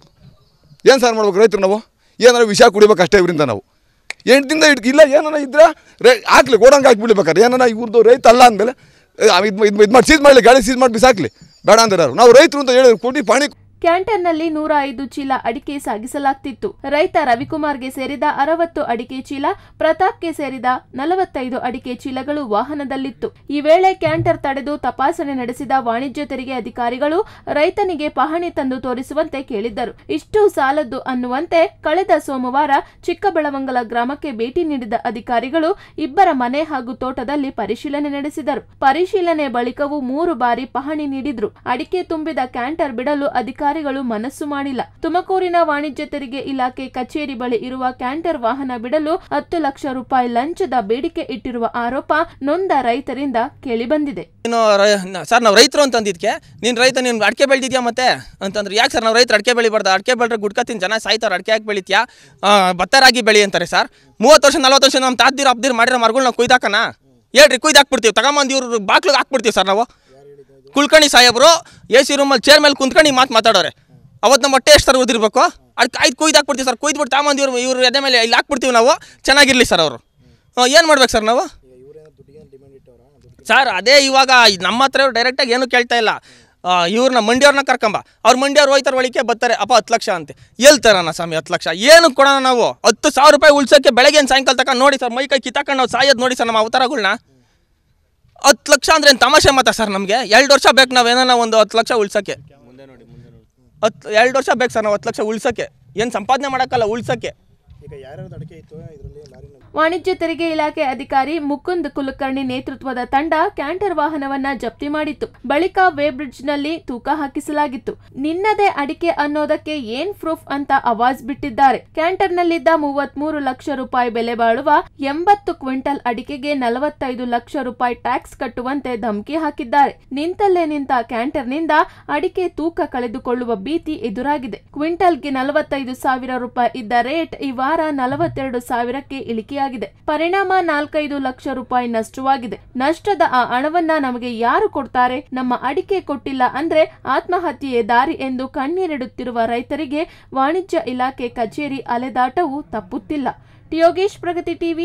ಏನು ಸರ್ ಮಾಡ್ಬೇಕು ರೈತರು? ನಾವು ಏನಾರು ವಿಷಯ ಕುಡಿಬೇಕು ಅಷ್ಟೇ ಇವರಿಂದ. ನಾವು 8 ದಿನದ ಇಲ್ಲ ಏನಾರ ಇದ್ರೆ ಹಾಕ್ಲಿ, ಗೋಡಂಗೆ ಹಾಕಿಬಿಡ್ಬೇಕಾರೆ ಏನಾರ ಇವ್ರದ್ದು ರೈತ ಅಲ್ಲ ಅಂದಮೇಲೆ ಇದು ಮಾಡಿ ಸೀಸ್ ಮಾಡಲಿ, ಗಾಡಿ ಸೀಸ್ ಮಾಡಿ ಬಿಸಾಕ್ಲಿ, ಬೇಡ ಅಂದ್ರೆ ನಾವು ರೈತರು ಅಂತ ಹೇಳಿ ಕೊಟ್ಟು ಪಾಣಿ. ಕ್ಯಾಂಟರ್ನಲ್ಲಿ 105 ಚೀಲ ಅಡಿಕೆ ಸಾಗಿಸಲಾಗ್ತಿತ್ತು. ರೈತ ರವಿಕುಮಾರ್ಗೆ ಸೇರಿದ 60 ಅಡಿಕೆ ಚೀಲ, ಪ್ರತಾಪ್ಗೆ ಸೇರಿದ 45 ಅಡಿಕೆ ಚೀಲಗಳು ವಾಹನದಲ್ಲಿತ್ತು. ಈ ವೇಳೆ ಕ್ಯಾಂಟರ್ ತಡೆದು ತಪಾಸಣೆ ನಡೆಸಿದ ವಾಣಿಜ್ಯ ತೆರಿಗೆ ಅಧಿಕಾರಿಗಳು ರೈತನಿಗೆ ಪಹಣಿ ತಂದು ತೋರಿಸುವಂತೆ ಕೇಳಿದ್ದರು. ಇಷ್ಟು ಸಾಲದ್ದು ಅನ್ನುವಂತೆ ಕಳೆದ ಸೋಮವಾರ ಚಿಕ್ಕಬೆಳವಂಗಲ ಗ್ರಾಮಕ್ಕೆ ಭೇಟಿ ನೀಡಿದ ಅಧಿಕಾರಿಗಳು ಇಬ್ಬರ ಮನೆ ಹಾಗೂ ತೋಟದಲ್ಲಿ ಪರಿಶೀಲನೆ ನಡೆಸಿದರು. ಪರಿಶೀಲನೆ ಬಳಿಕವೂ 3 ಬಾರಿ ಪಹಣಿ ನೀಡಿದ್ರು. ಅಡಿಕೆ ತುಂಬಿದ ಕ್ಯಾಂಟರ್ ಬಿಡಲು ಅಧಿಕಾರಿಗಳು ಮನಸ್ಸು ಮಾಡಿಲ್ಲ. ತುಮಕೂರಿನ ವಾಣಿಜ್ಯ ತೆರಿಗೆ ಇಲಾಖೆ ಕಚೇರಿ ಬಳಿ ಇರುವ ಕ್ಯಾಂಟರ್ ವಾಹನ ಬಿಡಲು 10 ಲಕ್ಷ ರೂಪಾಯಿ ಲಂಚದ ಬೇಡಿಕೆ ಇಟ್ಟಿರುವ ಆರೋಪ ನೊಂದ ರೈತರಿಂದ ಕೇಳಿಬಂದಿದೆ. ಸರ್ ನಾವು ರೈತರು ಅಂತಂದಿದ್ಕೆ ನೀನು ರೈತ ನೀನು ಅಡಿಕೆ ಬೆಳೆದಿದ್ಯಾ ಮತ್ತೆ ಅಂತಂದ್ರೆ ಯಾಕೆ ಸರ್ ನಾವು ರೈತರು ಅಡಿಕೆ ಬೆಳಿಬಾರ್ದು? ಅಡಿಕೆ ಬೆಳೆದ್ರೆ ಗುಡ್ಕತ್ತಿನ ಜನ ಸಾಯ್ತಾರೆ, ಅಡಿಕೆ ಹಾಕಿ ಬೆಳಿತೀಯಾ, ಭತ್ತ ರಾಗಿ ಬೆಳಿ ಅಂತಾರೆ ಸರ್. 30 ವರ್ಷ 40 ವರ್ಷ ನಮ್ಮ ತಾದ್ದಿರು ಅಬ್ದಿರು ಮಾಡಿರೋ ಮರಗಳು ನಾವು ಕುಯ್ದಾಕನ ಹೇಳ್ರಿ ಕುಯ್ದು ಹಾಕ್ಬಿಡ್ತೀವಿ, ತಗೊಂಬಂದು ಇವ್ರು ಬಾಕ್ಲಿಗೆ ಹಾಕ್ಬಿಡ್ತೀವಿ ಸರ್ ನಾವು. ಕುಲ್ಕರ್ಣಿ ಸಾಹೇಬರು AC ರೂಮಲ್ಲಿ ಚೇರ್ ಮೇಲೆ ಕುಂತ್ಕೊಂಡು ಮಾತಾಡೋರೆ. ಅವತ್ತು ನಮ್ಮ ಹೊಟ್ಟೆ ಎಷ್ಟು ಸರ್ ಉದಿರ್ಬೇಕು, ಅದಕ್ಕೆ ಆಯ್ತು ಕುಯ್ದು ಹಾಕ್ಬಿಡ್ತೀವಿ ಸರ್. ಕುಯ್ದುಬಿಟ್ಟು ತಗೊಂಬಂದು ಇವ್ರು ಎದೆ ಮೇಲೆ ಇಲ್ಲಿ ಹಾಕ್ಬಿಡ್ತೀವಿ ನಾವು, ಚೆನ್ನಾಗಿರಲಿ ಸರ್ ಅವರು. ಏನು ಮಾಡ್ಬೇಕು ಸರ್ ನಾವು ಸರ್? ಅದೇ ಇವಾಗ ನಮ್ಮ ಹತ್ರ ಡೈರೆಕ್ಟಾಗಿ ಏನೂ ಕೇಳ್ತಾ ಇಲ್ಲ. ಇವ್ರನ್ನ ಮಂಡಿಯವ್ರನ್ನ ಕರ್ಕೊಂಬ, ಅವ್ರು ಮಂಡಿಯವ್ರು ಹೋಯ್ತಾರೆ ಒಳಿಕೆ ಬರ್ತಾರೆ, ಅಪ್ಪ 10 ಲಕ್ಷ ಅಂತೆ. ಹೇಳ್ತಾರಣ್ಣ ಸ್ವಾಮಿ 10 ಲಕ್ಷ ಏನು ಕೊಡೋಣ ನಾವು? 10,000 ರೂಪಾಯಿ ಉಳ್ಸೋಕ್ಕೆ ಬೆಳಗ್ಗೆ ಸಾಯಂಕಾಲ ತಕ ನೋಡಿ ಸರ್, ಮೈ ಕೈ ಕಿತ್ತಾಕೊಂಡು ನಾವು ಸಾಯೋದು ನೋಡಿ ಸರ್ ನಮ್ಮ ಅವತಾರಗಳನ್ನ. 10 ಲಕ್ಷ ಅಂದರೆ ಏನು ತಮಾಷೆ ಮಾತಾ ಸರ್? ನಮಗೆ 2 ವರ್ಷ ಬೇಕು ನಾವೇನೋ ಒಂದು 10 ಲಕ್ಷ ಉಳ್ಸೋಕ್ಕೆ. 2 ವರ್ಷ ಬೇಕು ಸರ್ ನಾವು 10 ಲಕ್ಷ ಉಳ್ಸೋಕ್ಕೆ. ಏನು ಸಂಪಾದನೆ ಮಾಡೋಕ್ಕಲ್ಲ, ಉಳ್ಸೋಕ್ಕೆ. ವಾಣಿಜ್ಯ ತೆರಿಗೆ ಇಲಾಖೆ ಅಧಿಕಾರಿ ಮುಕುಂದ್ ಕುಲಕರ್ಣಿ ನೇತೃತ್ವದ ತಂಡ ಕ್ಯಾಂಟರ್ ವಾಹನವನ್ನ ಜಪ್ತಿ ಮಾಡಿತ್ತು. ಬಳಿಕ ವೇ ಬ್ರಿಡ್ಜ್ನಲ್ಲಿ ತೂಕ ಹಾಕಿಸಲಾಗಿತ್ತು. ನಿನ್ನದೇ ಅಡಿಕೆ ಅನ್ನೋದಕ್ಕೆ ಏನ್ ಪ್ರೂಫ್ ಅಂತ ಆವಾಜ್ ಬಿಟ್ಟಿದ್ದಾರೆ. ಕ್ಯಾಂಟರ್ನಲ್ಲಿದ್ದ 33 ಲಕ್ಷ ರೂಪಾಯಿ ಬೆಲೆ ಬಾಳುವ 80 ಕ್ವಿಂಟಲ್ ಅಡಿಕೆಗೆ 45 ಲಕ್ಷ ರೂಪಾಯಿ ಟ್ಯಾಕ್ಸ್ ಕಟ್ಟುವಂತೆ ಧಮಕಿ ಹಾಕಿದ್ದಾರೆ. ನಿಂತಲ್ಲೇ ನಿಂತ ಕ್ಯಾಂಟರ್ನಿಂದ ಅಡಿಕೆ ತೂಕ ಕಳೆದುಕೊಳ್ಳುವ ಭೀತಿ ಎದುರಾಗಿದೆ. ಕ್ವಿಂಟಲ್ಗೆ 45,000 ರೂಪಾಯಿ ಇದ್ದ ರೇಟ್ ಈ ವಾರ 42,000ಕ್ಕೆ ಇಳಿಕೆಯಾಗಿದೆ. ಪರಿಣಾಮ 4-5 ಲಕ್ಷ ರೂಪಾಯಿ ನಷ್ಟವಾಗಿದೆ. ನಷ್ಟದ ಆ ಹಣವನ್ನ ನಮಗೆ ಯಾರು ಕೊಡ್ತಾರೆ? ನಮ್ಮ ಅಡಿಕೆ ಕೊಟ್ಟಿಲ್ಲ ಅಂದ್ರೆ ಆತ್ಮಹತ್ಯೆಯೇ ದಾರಿ ಎಂದು ಕಣ್ಣೀರಿಡುತ್ತಿರುವ ರೈತರಿಗೆ ವಾಣಿಜ್ಯ ಇಲಾಖೆ ಕಚೇರಿ ಅಲೆದಾಟವು ತಪ್ಪುತ್ತಿಲ್ಲ. ಯೋಗೇಶ್, ಪ್ರಗತಿ ಟಿವಿ.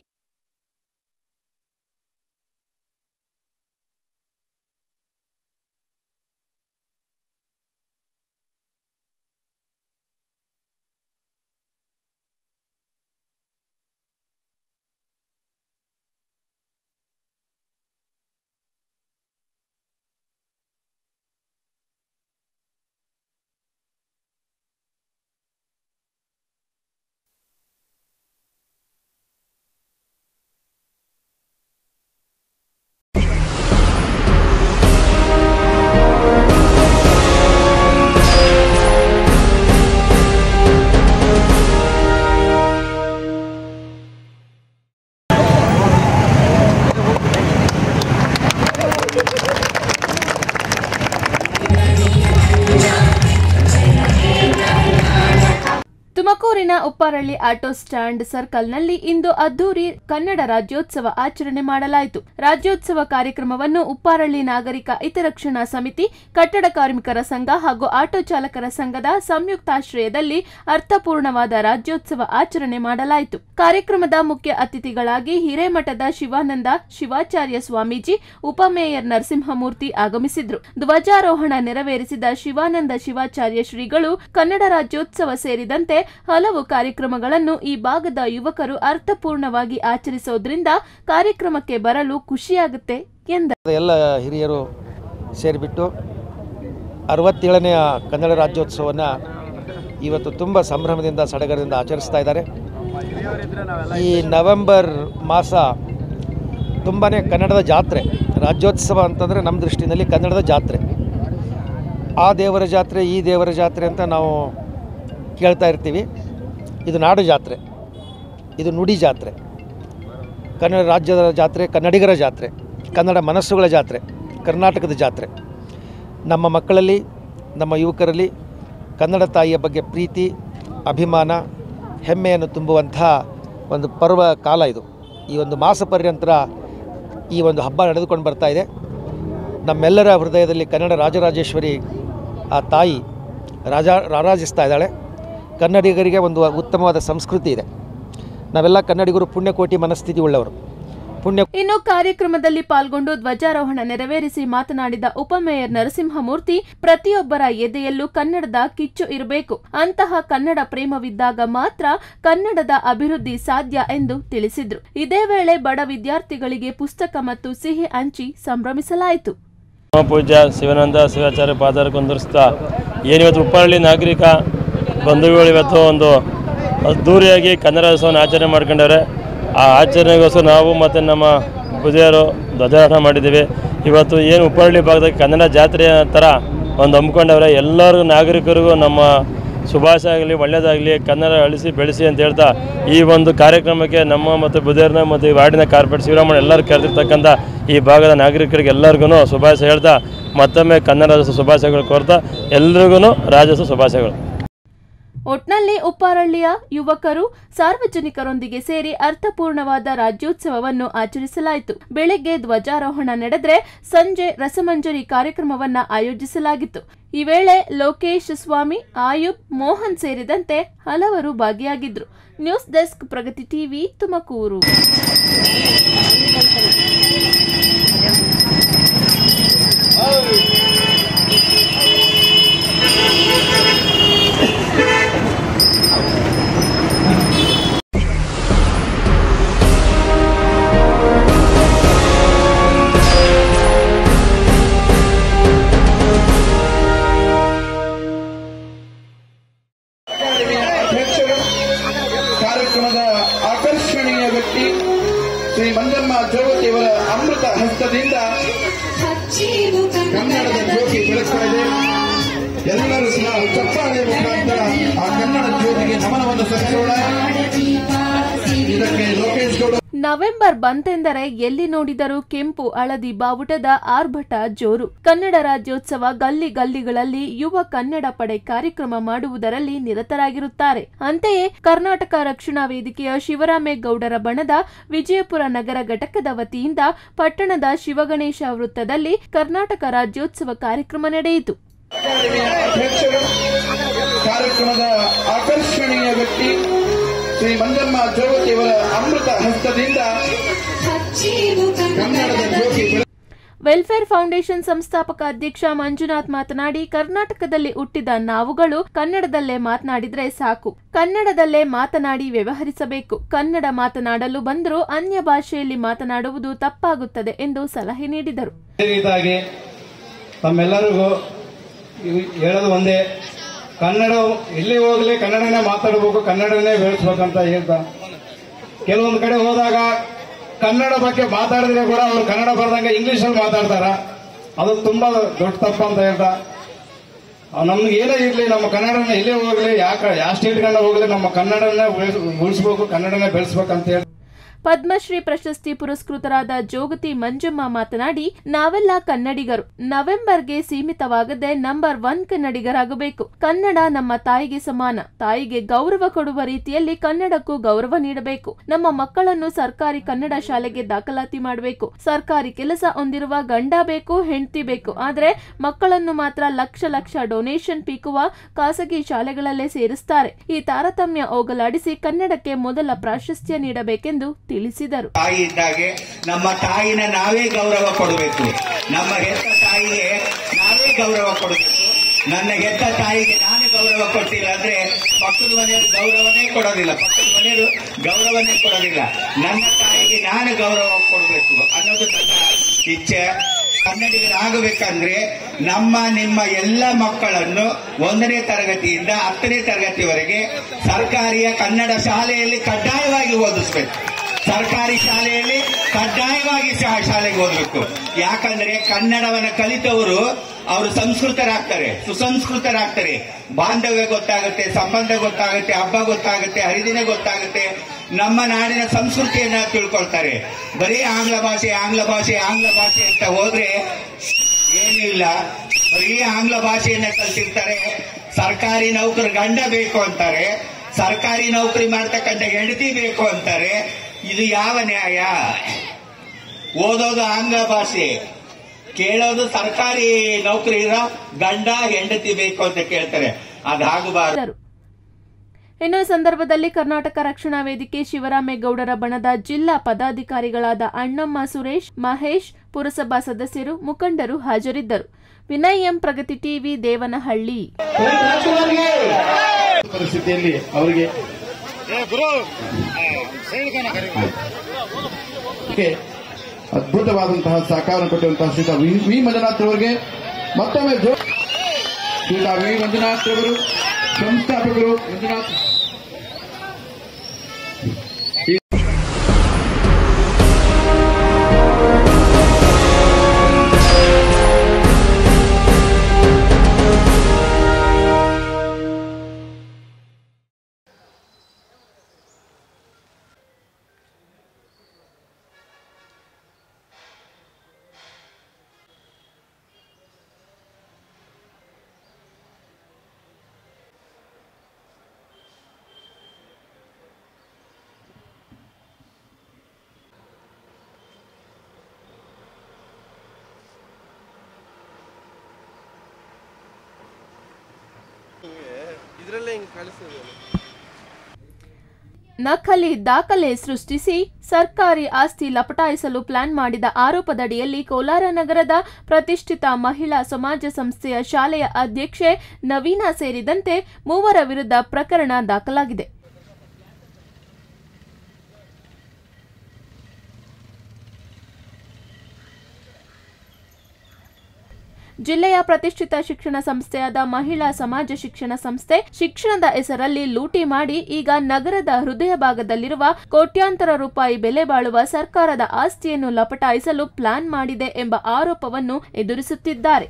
ತುಮಕೂರಿನ ಉಪ್ಪಾರಳ್ಳಿ ಆಟೋ ಸ್ಟ್ಯಾಂಡ್ ಸರ್ಕಲ್ನಲ್ಲಿ ಇಂದು ಅದ್ದೂರಿ ಕನ್ನಡ ರಾಜ್ಯೋತ್ಸವ ಆಚರಣೆ ಮಾಡಲಾಯಿತು. ರಾಜ್ಯೋತ್ಸವ ಕಾರ್ಯಕ್ರಮವನ್ನು ಉಪ್ಪಾರಳ್ಳಿ ನಾಗರಿಕ ಹಿತರಕ್ಷಣಾ ಸಮಿತಿ, ಕಟ್ಟಡ ಕಾರ್ಮಿಕರ ಸಂಘ ಹಾಗೂ ಆಟೋ ಚಾಲಕರ ಸಂಘದ ಸಂಯುಕ್ತಾಶ್ರಯದಲ್ಲಿ ಅರ್ಥಪೂರ್ಣವಾದ ರಾಜ್ಯೋತ್ಸವ ಆಚರಣೆ ಮಾಡಲಾಯಿತು. ಕಾರ್ಯಕ್ರಮದ ಮುಖ್ಯ ಅತಿಥಿಗಳಾಗಿ ಹಿರೇಮಠದ ಶಿವಾನಂದ ಶಿವಾಚಾರ್ಯ ಸ್ವಾಮೀಜಿ, ಉಪಮೇಯರ್ ನರಸಿಂಹಮೂರ್ತಿ ಆಗಮಿಸಿದ್ರು. ಧ್ವಜಾರೋಹಣ ನೆರವೇರಿಸಿದ ಶಿವಾನಂದ ಶಿವಾಚಾರ್ಯ ಶ್ರೀಗಳು ಕನ್ನಡ ರಾಜ್ಯೋತ್ಸವ ಸೇರಿದಂತೆ ಹಲವು ಕಾರ್ಯಕ್ರಮಗಳನ್ನು ಈ ಭಾಗದ ಯುವಕರು ಅರ್ಥಪೂರ್ಣವಾಗಿ ಆಚರಿಸೋದ್ರಿಂದ ಕಾರ್ಯಕ್ರಮಕ್ಕೆ ಬರಲು ಖುಷಿಯಾಗುತ್ತೆ ಎಂದರು. ಎಲ್ಲ ಹಿರಿಯರು ಸೇರಿಬಿಟ್ಟು 67ನೆಯ ಕನ್ನಡ ರಾಜ್ಯೋತ್ಸವವನ್ನು ಇವತ್ತು ತುಂಬ ಸಂಭ್ರಮದಿಂದ ಸಡಗರದಿಂದ ಆಚರಿಸ್ತಾ ಇದ್ದಾರೆ. ಈ ನವೆಂಬರ್ ಮಾಸ ತುಂಬಾ ಕನ್ನಡದ ಜಾತ್ರೆ. ರಾಜ್ಯೋತ್ಸವ ಅಂತಂದರೆ ನಮ್ಮ ದೃಷ್ಟಿನಲ್ಲಿ ಕನ್ನಡದ ಜಾತ್ರೆ. ಆ ದೇವರ ಜಾತ್ರೆ, ಈ ದೇವರ ಜಾತ್ರೆ ಅಂತ ನಾವು ಕೇಳ್ತಾ ಇರ್ತೀವಿ. ಇದು ನಾಡು ಜಾತ್ರೆ, ಇದು ನುಡಿ ಜಾತ್ರೆ, ಕನ್ನಡ ರಾಜ್ಯದ ಜಾತ್ರೆ, ಕನ್ನಡಿಗರ ಜಾತ್ರೆ, ಕನ್ನಡ ಮನಸ್ಸುಗಳ ಜಾತ್ರೆ, ಕರ್ನಾಟಕದ ಜಾತ್ರೆ. ನಮ್ಮ ಮಕ್ಕಳಲ್ಲಿ, ನಮ್ಮ ಯುವಕರಲ್ಲಿ ಕನ್ನಡ ತಾಯಿಯ ಬಗ್ಗೆ ಪ್ರೀತಿ, ಅಭಿಮಾನ, ಹೆಮ್ಮೆಯನ್ನು ತುಂಬುವಂಥ ಒಂದು ಪರ್ವ ಕಾಲ ಇದು. ಈ ಒಂದು ಮಾಸ ಪರ್ಯಂತರ ಈ ಒಂದು ಹಬ್ಬ ನಡೆದುಕೊಂಡು ಬರ್ತಾ ಇದೆ. ನಮ್ಮೆಲ್ಲರ ಹೃದಯದಲ್ಲಿ ಕನ್ನಡ ರಾಜರಾಜೇಶ್ವರಿ ಆ ತಾಯಿ ರಾರಾಜಿಸ್ತಾ ಇದ್ದಾಳೆ. ಕನ್ನಡಿಗರಿಗೆ ಒಂದು ಉತ್ತಮವಾದ ಸಂಸ್ಕೃತಿ ಇದೆ. ನಾವೆಲ್ಲ ಕನ್ನಡಿಗರು ಪುಣ್ಯಕೋಟಿ ಮನಸ್ಥಿತಿ ಉಳ್ಳವರು. ಇನ್ನು ಕಾರ್ಯಕ್ರಮದಲ್ಲಿ ಪಾಲ್ಗೊಂಡು ಧ್ವಜಾರೋಹಣ ನೆರವೇರಿಸಿ ಮಾತನಾಡಿದ ಉಪಮೇಯರ್ ನರಸಿಂಹಮೂರ್ತಿ, ಪ್ರತಿಯೊಬ್ಬರ ಎದೆಯಲ್ಲೂ ಕನ್ನಡದ ಕಿಚ್ಚು ಇರಬೇಕು. ಅಂತಹ ಕನ್ನಡ ಪ್ರೇಮವಿದ್ದಾಗ ಮಾತ್ರ ಕನ್ನಡದ ಅಭಿವೃದ್ಧಿ ಸಾಧ್ಯ ಎಂದು ತಿಳಿಸಿದ್ರು. ಇದೇ ವೇಳೆ ಬಡ ವಿದ್ಯಾರ್ಥಿಗಳಿಗೆ ಪುಸ್ತಕ ಮತ್ತು ಸಿಹಿ ಹಂಚಿ ಸಂಭ್ರಮಿಸಲಾಯಿತು. ಪೂಜ್ಯ ಶಿವಾನಂದ ಶಿವಾಚಾರ್ಯ ಪಾದಾರ ಕುಂದಿರಿಸ್ತಾ ಏನಿವತ್ತು ಉಪ್ಪಾರಳ್ಳಿ ನಾಗರಿಕ ಬಂಧುಗಳು ಇವತ್ತು ಒಂದು ಅದ್ದೂರಿಯಾಗಿ ಕನ್ನಡ ಉತ್ಸವವನ್ನು ಆಚರಣೆ ಮಾಡ್ಕೊಂಡವ್ರೆ. ಆ ಆಚರಣೆಗೋಸ್ಕರ ನಾವು ಮತ್ತು ನಮ್ಮ ಪೂಜೆಯರು ಧ್ವಜಾರೋಹಣ ಮಾಡಿದ್ದೀವಿ. ಇವತ್ತು ಏನು ಉಪ್ಪಾರಳ್ಳಿ ಭಾಗದಲ್ಲಿ ಕನ್ನಡ ಜಾತ್ರೆಯ ಥರ ಒಂದು ಹಮ್ಮಿಕೊಂಡವ್ರೆ. ಎಲ್ಲರಿಗೂ ನಾಗರಿಕರಿಗೂ ನಮ್ಮ ಶುಭಾಶಯ ಆಗಲಿ, ಒಳ್ಳೆಯದಾಗಲಿ, ಕನ್ನಡ ಅಳಿಸಿ ಬೆಳೆಸಿ ಅಂತ ಹೇಳ್ತಾ ಈ ಒಂದು ಕಾರ್ಯಕ್ರಮಕ್ಕೆ ನಮ್ಮ ಮತ್ತು ಬುಧೇರ್ನ ಮತ್ತು ವಾರ್ಡಿನ ಕಾರ್ಪೊರೇಟ್ ಶಿವರಾಮಣ್ಣ ಎಲ್ಲರೂ ಕರೆದಿರ್ತಕ್ಕಂಥ ಈ ಭಾಗದ ನಾಗರಿಕರಿಗೆ ಎಲ್ಲರಿಗೂ ಶುಭಾಶಯ ಹೇಳ್ತಾ ಮತ್ತೊಮ್ಮೆ ಕನ್ನಡ ಶುಭಾಶಯಗಳು ಕೋರ್ತಾ ಎಲ್ರಿಗೂ ರಾಜ್ಯೋತ್ಸವ ಶುಭಾಶಯಗಳು. ಒಟ್ನಲ್ಲಿ ಉಪ್ಪಾರಳ್ಳಿಯ ಯುವಕರು ಸಾರ್ವಜನಿಕರೊಂದಿಗೆ ಸೇರಿ ಅರ್ಥಪೂರ್ಣವಾದ ರಾಜ್ಯೋತ್ಸವವನ್ನು ಆಚರಿಸಲಾಯಿತು. ಬೆಳಗ್ಗೆ ಧ್ವಜಾರೋಹಣ ನಡೆದರೆ ಸಂಜೆ ರಸಮಂಜರಿ ಕಾರ್ಯಕ್ರಮವನ್ನ ಆಯೋಜಿಸಲಾಗಿತ್ತು. ಈ ವೇಳೆ ಲೋಕೇಶ್ ಸ್ವಾಮಿ, ಆಯುಬ್, ಮೋಹನ್ ಸೇರಿದಂತೆ ಹಲವರು ಭಾಗಿಯಾಗಿದ್ರು. News desk, Pragathi TV, Tumakuru. ಕಾರ್ಯಕ್ರಮದ ಆಕರ್ಷಣೀಯ ವ್ಯಕ್ತಿ ಶ್ರೀ ಮಂಜಮ್ಮ ಜೋಗತಿಯವರ ಅಮೃತ ಹಸ್ತದಿಂದ ಕನ್ನಡದ ಜ್ಯೋತಿ ಬೆಳಗ್ತಾ ಇದೆ. ಎಲ್ಲರೂ ಸಹ ಚಪ್ಪಾಳೆ ಮುಖಾಂತರ ಆ ಕನ್ನಡ ಜ್ಯೋತಿಗೆ ನಮನವನ್ನು ಸಲ್ಲಿಸೋಣ. ಇದಕ್ಕೆ ಲೋಕೇಶ್ ಗೌಡ. ನವೆಂಬರ್ ಬಂತೆಂದರೆ ಎಲ್ಲಿ ನೋಡಿದರೂ ಕೆಂಪು ಹಳದಿ ಬಾವುಟದ ಆರ್ಭಟ ಜೋರು. ಕನ್ನಡ ರಾಜ್ಯೋತ್ಸವ ಗಲ್ಲಿ ಗಲ್ಲಿಗಳಲ್ಲಿ ಯುವ ಕನ್ನಡ ಪಡೆ ಕಾರ್ಯಕ್ರಮ ಮಾಡುವುದರಲ್ಲಿ ನಿರತರಾಗಿರುತ್ತಾರೆ. ಅಂತೆಯೇ ಕರ್ನಾಟಕ ರಕ್ಷಣಾ ವೇದಿಕೆಯ ಶಿವರಾಮೇಗೌಡರ ಬಣದ ವಿಜಯಪುರ ನಗರ ಘಟಕದ ವತಿಯಿಂದ ಪಟ್ಟಣದ ಶಿವಗಣೇಶ ವೃತ್ತದಲ್ಲಿ ಕರ್ನಾಟಕ ರಾಜ್ಯೋತ್ಸವ ಕಾರ್ಯಕ್ರಮ ನಡೆಯಿತು. ಕಾರ್ಯಕ್ರಮದ ಆಕರ್ಷಣೀಯ ವ್ಯಕ್ತಿ ಶ್ರೀ ಮಂಜಮ್ಮ ಜೋಗತಿಯವರ ಅಮೃತ ಹಸ್ತದಿಂದ ಕನ್ನಡದ ಜ್ಯೋತಿ. ವೆಲ್ಫೇರ್ ಫೌಂಡೇಶನ್ ಸಂಸ್ಥಾಪಕ ಅಧ್ಯಕ್ಷ ಮಂಜುನಾಥ್ ಮಾತನಾಡಿ, ಕರ್ನಾಟಕದಲ್ಲಿ ಹುಟ್ಟಿದ ನಾವುಗಳು ಕನ್ನಡದಲ್ಲೇ ಮಾತನಾಡಿದ್ರೆ ಸಾಕು, ಕನ್ನಡದಲ್ಲೇ ಮಾತನಾಡಿ ವ್ಯವಹರಿಸಬೇಕು. ಕನ್ನಡ ಮಾತನಾಡಲು ಬಂದರೂ ಅನ್ಯ ಭಾಷೆಯಲ್ಲಿ ಮಾತನಾಡುವುದು ತಪ್ಪಾಗುತ್ತದೆ ಎಂದು ಸಲಹೆ ನೀಡಿದರು. ತಮ್ಮೆಲ್ಲರಿಗೂ ಹೇಳೋದು ಒಂದೇ, ಕನ್ನಡ ಎಲ್ಲಿ ಹೋಗಲಿ ಕನ್ನಡನೇ ಮಾತಾಡಬೇಕು, ಕನ್ನಡನೇ ಬೆಳೆಸ್ಬೇಕಂತ ಹೇಳ್ತಾ ಕೆಲವೊಂದು ಕಡೆ ಹೋದಾಗ ಕನ್ನಡ ಬಗ್ಗೆ ಮಾತಾಡಿದ್ರೆ ಕೂಡ ಅವರು ಕನ್ನಡ ಬರ್ದಂಗೆ ಇಂಗ್ಲಿಷಲ್ಲಿ ಮಾತಾಡ್ತಾರ. ಅದು ತುಂಬಾ ದೊಡ್ಡ ತಪ್ಪು ಅಂತ ಹೇಳ್ತಾ, ನಮ್ಗೆ ಏನೇ ಇರಲಿ ನಮ್ಮ ಕನ್ನಡನ ಎಲ್ಲೇ ಹೋಗ್ಲಿ, ಯಾವ ಸ್ಟೇಟ್ಗಳನ್ನ ಹೋಗ್ಲಿ ನಮ್ಮ ಕನ್ನಡನೇ ಉಳಿಸ್ಬೇಕು, ಕನ್ನಡನೇ ಬೆಳೆಸ್ಬೇಕಂತ ಹೇಳಿ ಪದ್ಮಶ್ರೀ ಪ್ರಶಸ್ತಿ ಪುರಸ್ಕೃತರಾದ ಜೋಗತಿ ಮಂಜಮ್ಮ ಮಾತನಾಡಿ, ನಾವೆಲ್ಲ ಕನ್ನಡಿಗರು, ನವೆಂಬರ್ಗೆ ಸೀಮಿತವಾಗದೆ ನಂಬರ್ 1 ಕನ್ನಡಿಗರಾಗಬೇಕು. ಕನ್ನಡ ನಮ್ಮ ತಾಯಿಗೆ ಸಮಾನ. ತಾಯಿಗೆ ಗೌರವ ಕೊಡುವ ರೀತಿಯಲ್ಲಿ ಕನ್ನಡಕ್ಕೂ ಗೌರವ ನೀಡಬೇಕು. ನಮ್ಮ ಮಕ್ಕಳನ್ನು ಸರ್ಕಾರಿ ಕನ್ನಡ ಶಾಲೆಗೆ ದಾಖಲಾತಿ ಮಾಡಬೇಕು. ಸರ್ಕಾರಿ ಕೆಲಸ ಹೊಂದಿರುವ ಗಂಡ ಬೇಕು, ಹೆಂಡತಿ ಬೇಕು. ಆದರೆ ಮಕ್ಕಳನ್ನು ಮಾತ್ರ ಲಕ್ಷ ಲಕ್ಷ ಡೊನೇಷನ್ ಪೀಕುವ ಖಾಸಗಿ ಶಾಲೆಗಳಲ್ಲೇ ಸೇರಿಸುತ್ತಾರೆ. ಈ ತಾರತಮ್ಯ ಹೋಗಲಾಡಿಸಿ ಕನ್ನಡಕ್ಕೆ ಮೊದಲ ಪ್ರಾಶಸ್ತ್ಯ ನೀಡಬೇಕೆಂದು ತಿಳಿಸಿದರು. ತಾಯಿ ಇದ್ದಾಗೆ ನಮ್ಮ ತಾಯಿನ ನಾವೇ ಗೌರವ ಕೊಡಬೇಕು. ನಮ್ಮ ಹೆತ್ತ ತಾಯಿಗೆ ನಾವೇ ಗೌರವ ಕೊಡಬೇಕು. ನನ್ನ ಹೆತ್ತ ತಾಯಿಗೆ ನಾನು ಗೌರವ ಕೊಟ್ಟಿಲ್ಲ ಅಂದ್ರೆ ಪಕ್ಕದ ಮನೆಯವರು ಗೌರವನೇ ಕೊಡೋದಿಲ್ಲ, ಪಕ್ಕದ ಮನೆಯವರು ಗೌರವನೇ ಕೊಡೋದಿಲ್ಲ. ನನ್ನ ತಾಯಿಗೆ ನಾನು ಗೌರವ ಕೊಡಬೇಕು ಅನ್ನೋದು ನನ್ನ ಇಚ್ಛೆ. ಕನ್ನಡಿಗರಾಗಬೇಕಂದ್ರೆ ನಿಮ್ಮ ಎಲ್ಲ ಮಕ್ಕಳನ್ನು 1ನೇ ತರಗತಿಯಿಂದ 10ನೇ ತರಗತಿವರೆಗೆ ಸರ್ಕಾರಿಯ ಕನ್ನಡ ಶಾಲೆಯಲ್ಲಿ ಕಡ್ಡಾಯವಾಗಿ ಓದಿಸ್ಬೇಕು. ಸರ್ಕಾರಿ ಶಾಲೆಯಲ್ಲಿ ಕಡ್ಡಾಯವಾಗಿ ಶಾಲೆಗೆ ಓದಬೇಕು. ಯಾಕಂದ್ರೆ ಕನ್ನಡವನ್ನು ಕಲಿತವರು ಅವರು ಸಂಸ್ಕೃತರಾಗ್ತಾರೆ, ಸುಸಂಸ್ಕೃತರಾಗ್ತಾರೆ. ಬಾಂಧವ್ಯ ಗೊತ್ತಾಗುತ್ತೆ, ಸಂಬಂಧ ಗೊತ್ತಾಗುತ್ತೆ, ಹಬ್ಬ ಗೊತ್ತಾಗುತ್ತೆ, ಹರಿದಿನ ಗೊತ್ತಾಗುತ್ತೆ, ನಮ್ಮ ನಾಡಿನ ಸಂಸ್ಕೃತಿಯನ್ನ ತಿಳ್ಕೊಳ್ತಾರೆ. ಬರೀ ಆಂಗ್ಲ ಭಾಷೆ ಆಂಗ್ಲ ಭಾಷೆ ಆಂಗ್ಲ ಭಾಷೆ ಅಂತ ಹೋದ್ರೆ ಏನೂ ಇಲ್ಲ. ಬರೀ ಆಂಗ್ಲ ಭಾಷೆಯನ್ನ ಕಲ್ತಿರ್ತಾರೆ. ಸರ್ಕಾರಿ ನೌಕರ ಗಂಡ ಬೇಕು ಅಂತಾರೆ, ಸರ್ಕಾರಿ ನೌಕರಿ ಮಾಡ್ತಕ್ಕಂಥ ಹೆಂಡತಿ ಬೇಕು ಅಂತಾರೆ. ಇದು ಯಾವ ನ್ಯಾಯ? ಓದೋದು ಆಂಗ್ಲ ಭಾಷೆ, ಕೇಳೋದು ಸರ್ಕಾರಿ ನೌಕರಿ ಇರೋ ಗಂಡ ಹೆಂಡತಿ ಬೇಕು ಅಂತ ಕೇಳ್ತಾರೆ. ಅದಾಗಬಾರದು. ಇನ್ನು ಸಂದರ್ಭದಲ್ಲಿ ಕರ್ನಾಟಕ ರಕ್ಷಣಾ ವೇದಿಕೆ ಶಿವರಾಮೇಗೌಡರ ಬಣದ ಜಿಲ್ಲಾ ಪದಾಧಿಕಾರಿಗಳಾದ ಅಣ್ಣಮ್ಮ ಸುರೇಶ್, ಮಹೇಶ್, ಪುರಸಭಾ ಸದಸ್ಯರು, ಮುಖಂಡರು ಹಾಜರಿದ್ದರು. Vinay M, Pragathi TV, Devanahalli. ಪರಿಸ್ಥಿತಿಯಲ್ಲಿ ಅವರಿಗೆ ಅದ್ಭುತವಾದಂತಹ ಸಹಕಾರ ಕೊಟ್ಟಂತಹ ಶ್ರೀ ವಿ ಮಂಜುನಾಥ್ ಅವರಿಗೆ ಮತ್ತೊಮ್ಮೆ ಶ್ರೀ ವಿ ಮಂಜುನಾಥ್ ಅವರು ಸಂಸ್ಥಾಪಕರು. ಮಂಜುನಾಥ್ ನಕಲಿ ದಾಖಲೆ ಸೃಷ್ಟಿಸಿ ಸರ್ಕಾರಿ ಆಸ್ತಿ ಲಪಟಾಯಿಸಲು ಪ್ಲಾನ್ ಮಾಡಿದ ಆರೋಪದಡಿಯಲ್ಲಿ ಕೋಲಾರ ನಗರದ ಪ್ರತಿಷ್ಠಿತ ಮಹಿಳಾ ಸಮಾಜ ಸಂಸ್ಥೆಯ ಶಾಲೆಯ ಅಧ್ಯಕ್ಷೆ ನವೀನಾ ಸೇರಿದಂತೆ 3 ವಿರುದ್ಧ ಪ್ರಕರಣ ದಾಖಲಾಗಿದೆ. ಜಿಲ್ಲೆಯ ಪ್ರತಿಷ್ಠಿತ ಶಿಕ್ಷಣ ಸಂಸ್ಥೆಯಾದ ಮಹಿಳಾ ಸಮಾಜ ಶಿಕ್ಷಣ ಸಂಸ್ಥೆ ಶಿಕ್ಷಣದ ಹೆಸರಲ್ಲಿ ಲೂಟಿ ಮಾಡಿ ಈಗ ನಗರದ ಹೃದಯ ಭಾಗದಲ್ಲಿರುವ ಕೋಟ್ಯಾಂತರ ರೂಪಾಯಿ ಬೆಲೆ ಬಾಳುವ ಸರ್ಕಾರದ ಆಸ್ತಿಯನ್ನು ಲಪಟಾಯಿಸಲು ಪ್ಲಾನ್ ಮಾಡಿದೆ ಎಂಬ ಆರೋಪವನ್ನು ಎದುರಿಸುತ್ತಿದ್ದಾರೆ.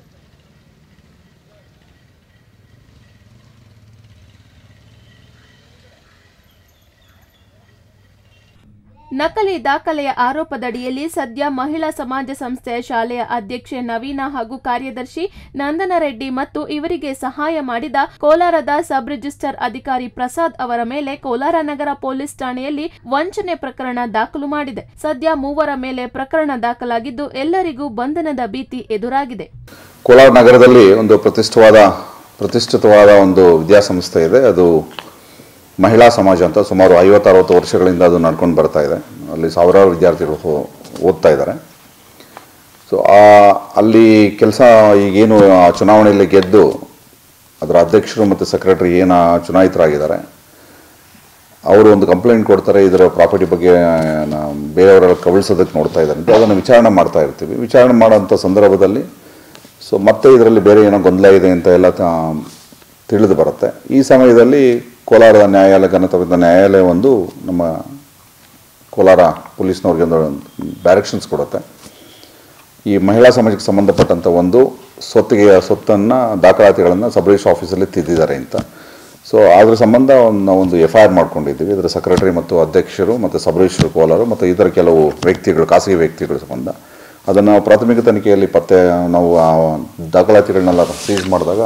ನಕಲಿ ದಾಖಲೆಯ ಆರೋಪದಡಿಯಲ್ಲಿ ಸದ್ಯ ಮಹಿಳಾ ಸಮಾಜ ಸಂಸ್ಥೆಯ ಶಾಲೆಯ ಅಧ್ಯಕ್ಷೆ ನವೀನಾ ಹಾಗೂ ಕಾರ್ಯದರ್ಶಿ ನಂದನ ರೆಡ್ಡಿ ಮತ್ತು ಇವರಿಗೆ ಸಹಾಯ ಮಾಡಿದ ಕೋಲಾರದ ಸಬ್ ರಿಜಿಸ್ಟರ್ ಅಧಿಕಾರಿ ಪ್ರಸಾದ್ ಅವರ ಮೇಲೆ ಕೋಲಾರ ನಗರ ಪೊಲೀಸ್ ಠಾಣೆಯಲ್ಲಿ ವಂಚನೆ ಪ್ರಕರಣ ದಾಖಲು ಮಾಡಿದೆ. ಸದ್ಯ 3 ಮೇಲೆ ಪ್ರಕರಣ ದಾಖಲಾಗಿದ್ದು ಎಲ್ಲರಿಗೂ ಬಂಧನದ ಭೀತಿ ಎದುರಾಗಿದೆ. ಕೋಲಾರ ನಗರದಲ್ಲಿ ಒಂದು ಪ್ರತಿಷ್ಠಿತವಾದ ಒಂದು ವಿದ್ಯಾಸಂಸ್ಥೆ ಇದೆ. ಅದು ಮಹಿಳಾ ಸಮಾಜ ಅಂತ ಸುಮಾರು 50-60 ವರ್ಷಗಳಿಂದ ಅದು ನಡ್ಕೊಂಡು ಬರ್ತಾ ಇದೆ. ಅಲ್ಲಿ ಸಾವಿರಾರು ವಿದ್ಯಾರ್ಥಿಗಳು ಓದ್ತಾ ಇದ್ದಾರೆ. ಸೊ ಅಲ್ಲಿ ಕೆಲಸ ಈಗೇನು ಚುನಾವಣೆಯಲ್ಲಿ ಗೆದ್ದು ಅದರ ಅಧ್ಯಕ್ಷರು ಮತ್ತು ಸೆಕ್ರೆಟರಿ ಏನು ಚುನಾಯಿತರಾಗಿದ್ದಾರೆ ಅವರು ಒಂದು ಕಂಪ್ಲೇಂಟ್ ಕೊಡ್ತಾರೆ, ಇದರ ಪ್ರಾಪರ್ಟಿ ಬಗ್ಗೆ ಬೇರೆಯವರೆಲ್ಲ ಕವಿಳಿಸೋದಕ್ಕೆ ನೋಡ್ತಾ ಇದ್ದಾರೆ ಅಂತ. ಅದನ್ನು ವಿಚಾರಣೆ ಮಾಡ್ತಾ ಇರ್ತೀವಿ. ವಿಚಾರಣೆ ಮಾಡೋಂಥ ಸಂದರ್ಭದಲ್ಲಿ ಸೊ ಮತ್ತೆ ಇದರಲ್ಲಿ ಬೇರೆ ಏನೋ ಗೊಂದಲ ಇದೆ ಅಂತ ಎಲ್ಲ ತಿಳಿದು ಬರುತ್ತೆ. ಈ ಸಮಯದಲ್ಲಿ ಕೋಲಾರದ ನ್ಯಾಯಾಲಯ, ಘನತೆವಿದ್ದ ನ್ಯಾಯಾಲಯ ಒಂದು ನಮ್ಮ ಕೋಲಾರ ಪೊಲೀಸ್ನವ್ರಿಗೆ ಒಂದು ಡೈರೆಕ್ಷನ್ಸ್ ಕೊಡುತ್ತೆ. ಈ ಮಹಿಳಾ ಸಮಾಜಕ್ಕೆ ಸಂಬಂಧಪಟ್ಟಂಥ ಒಂದು ಸ್ವತ್ತನ್ನು ದಾಖಲಾತಿಗಳನ್ನು ಸಬ್ ರಿಜಿಸ್ಟರ್ ಆಫೀಸಲ್ಲಿ ತಿದ್ದಿದ್ದಾರೆ ಅಂತ. ಸೊ ಅದ್ರ ಸಂಬಂಧ ನಾವೊಂದು FIR ಮಾಡ್ಕೊಂಡಿದ್ದೀವಿ. ಇದರ ಸೆಕ್ರೆಟರಿ ಮತ್ತು ಅಧ್ಯಕ್ಷರು ಮತ್ತು ಸಬ್ ರಿಜಿಸ್ಟರ್ ಕೋಲಾರ ಮತ್ತು ಇದರ ಕೆಲವು ವ್ಯಕ್ತಿಗಳು, ಖಾಸಗಿ ವ್ಯಕ್ತಿಗಳ ಸಂಬಂಧ ಅದನ್ನು ಪ್ರಾಥಮಿಕ ತನಿಖೆಯಲ್ಲಿ ನಾವು ದಾಖಲಾತಿಗಳನ್ನೆಲ್ಲ ಸೀಸ್ ಮಾಡಿದಾಗ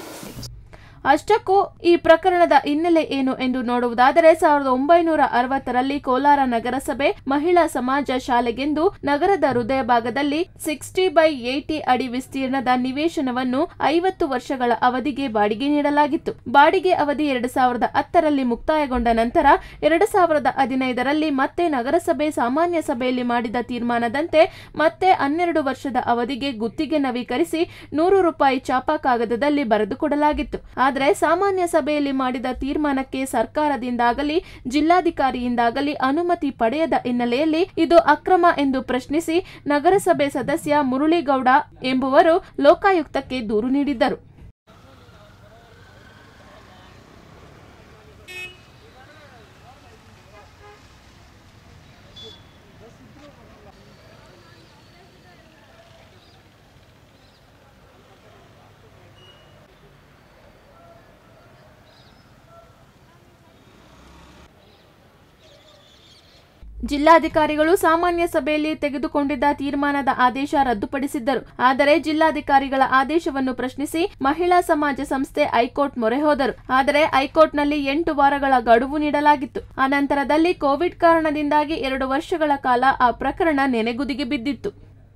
ಅಷ್ಟಕ್ಕೂ ಈ ಪ್ರಕರಣದ ಹಿನ್ನೆಲೆ ಏನು ಎಂದು ನೋಡುವುದಾದರೆ 1960ರಲ್ಲಿ ಕೋಲಾರ ನಗರಸಭೆ ಮಹಿಳಾ ಸಮಾಜ ಶಾಲೆಗೆಂದು ನಗರದ ಹೃದಯ ಭಾಗದಲ್ಲಿ 60x80 ಅಡಿ ವಿಸ್ತೀರ್ಣದ ನಿವೇಶನವನ್ನು 50 ವರ್ಷಗಳ ಅವಧಿಗೆ ಬಾಡಿಗೆ ನೀಡಲಾಗಿತ್ತು. ಬಾಡಿಗೆ ಅವಧಿ 2010ರಲ್ಲಿ ಮುಕ್ತಾಯಗೊಂಡ ನಂತರ 2015ರಲ್ಲಿ ಮತ್ತೆ ನಗರಸಭೆ ಸಾಮಾನ್ಯ ಸಭೆಯಲ್ಲಿ ಮಾಡಿದ ತೀರ್ಮಾನದಂತೆ ಮತ್ತೆ 12 ವರ್ಷದ ಅವಧಿಗೆ ಗುತ್ತಿಗೆ ನವೀಕರಿಸಿ 100 ರೂಪಾಯಿ ಚಾಪಾ ಕಾಗದದಲ್ಲಿ ಬರೆದುಕೊಡಲಾಗಿತ್ತು. ಆದರೆ ಸಾಮಾನ್ಯ ಸಭೆಯಲ್ಲಿ ಮಾಡಿದ ತೀರ್ಮಾನಕ್ಕೆ ಸರ್ಕಾರದಿಂದಾಗಲಿ ಜಿಲ್ಲಾಧಿಕಾರಿಯಿಂದಾಗಲಿ ಅನುಮತಿ ಪಡೆಯದ ಹಿನ್ನೆಲೆಯಲ್ಲಿ ಇದು ಅಕ್ರಮ ಎಂದು ಪ್ರಶ್ನಿಸಿ ನಗರಸಭೆ ಸದಸ್ಯ ಮುರಳಿಗೌಡ ಎಂಬುವರು ಲೋಕಾಯುಕ್ತಕ್ಕೆ ದೂರು ನೀಡಿದ್ದರು. ಜಿಲ್ಲಾಧಿಕಾರಿಗಳು ಸಾಮಾನ್ಯ ಸಭೆಯಲ್ಲಿ ತೆಗೆದುಕೊಂಡಿದ್ದ ತೀರ್ಮಾನದ ಆದೇಶ ರದ್ದುಪಡಿಸಿದ್ದರು. ಆದರೆ ಜಿಲ್ಲಾಧಿಕಾರಿಗಳ ಆದೇಶವನ್ನು ಪ್ರಶ್ನಿಸಿ ಮಹಿಳಾ ಸಮಾಜ ಸಂಸ್ಥೆ ಹೈಕೋರ್ಟ್ ಮೊರೆ ಹೋದರು. ಆದರೆ ಹೈಕೋರ್ಟ್ನಲ್ಲಿ 8 ವಾರಗಳ ಗಡುವು ನೀಡಲಾಗಿತ್ತು. ಅನಂತರದಲ್ಲಿ ಕೋವಿಡ್ ಕಾರಣದಿಂದಾಗಿ 2 ವರ್ಷಗಳ ಕಾಲ ಆ ಪ್ರಕರಣ ನೆನೆಗುದಿಗೆ ಬಿದ್ದಿತ್ತು.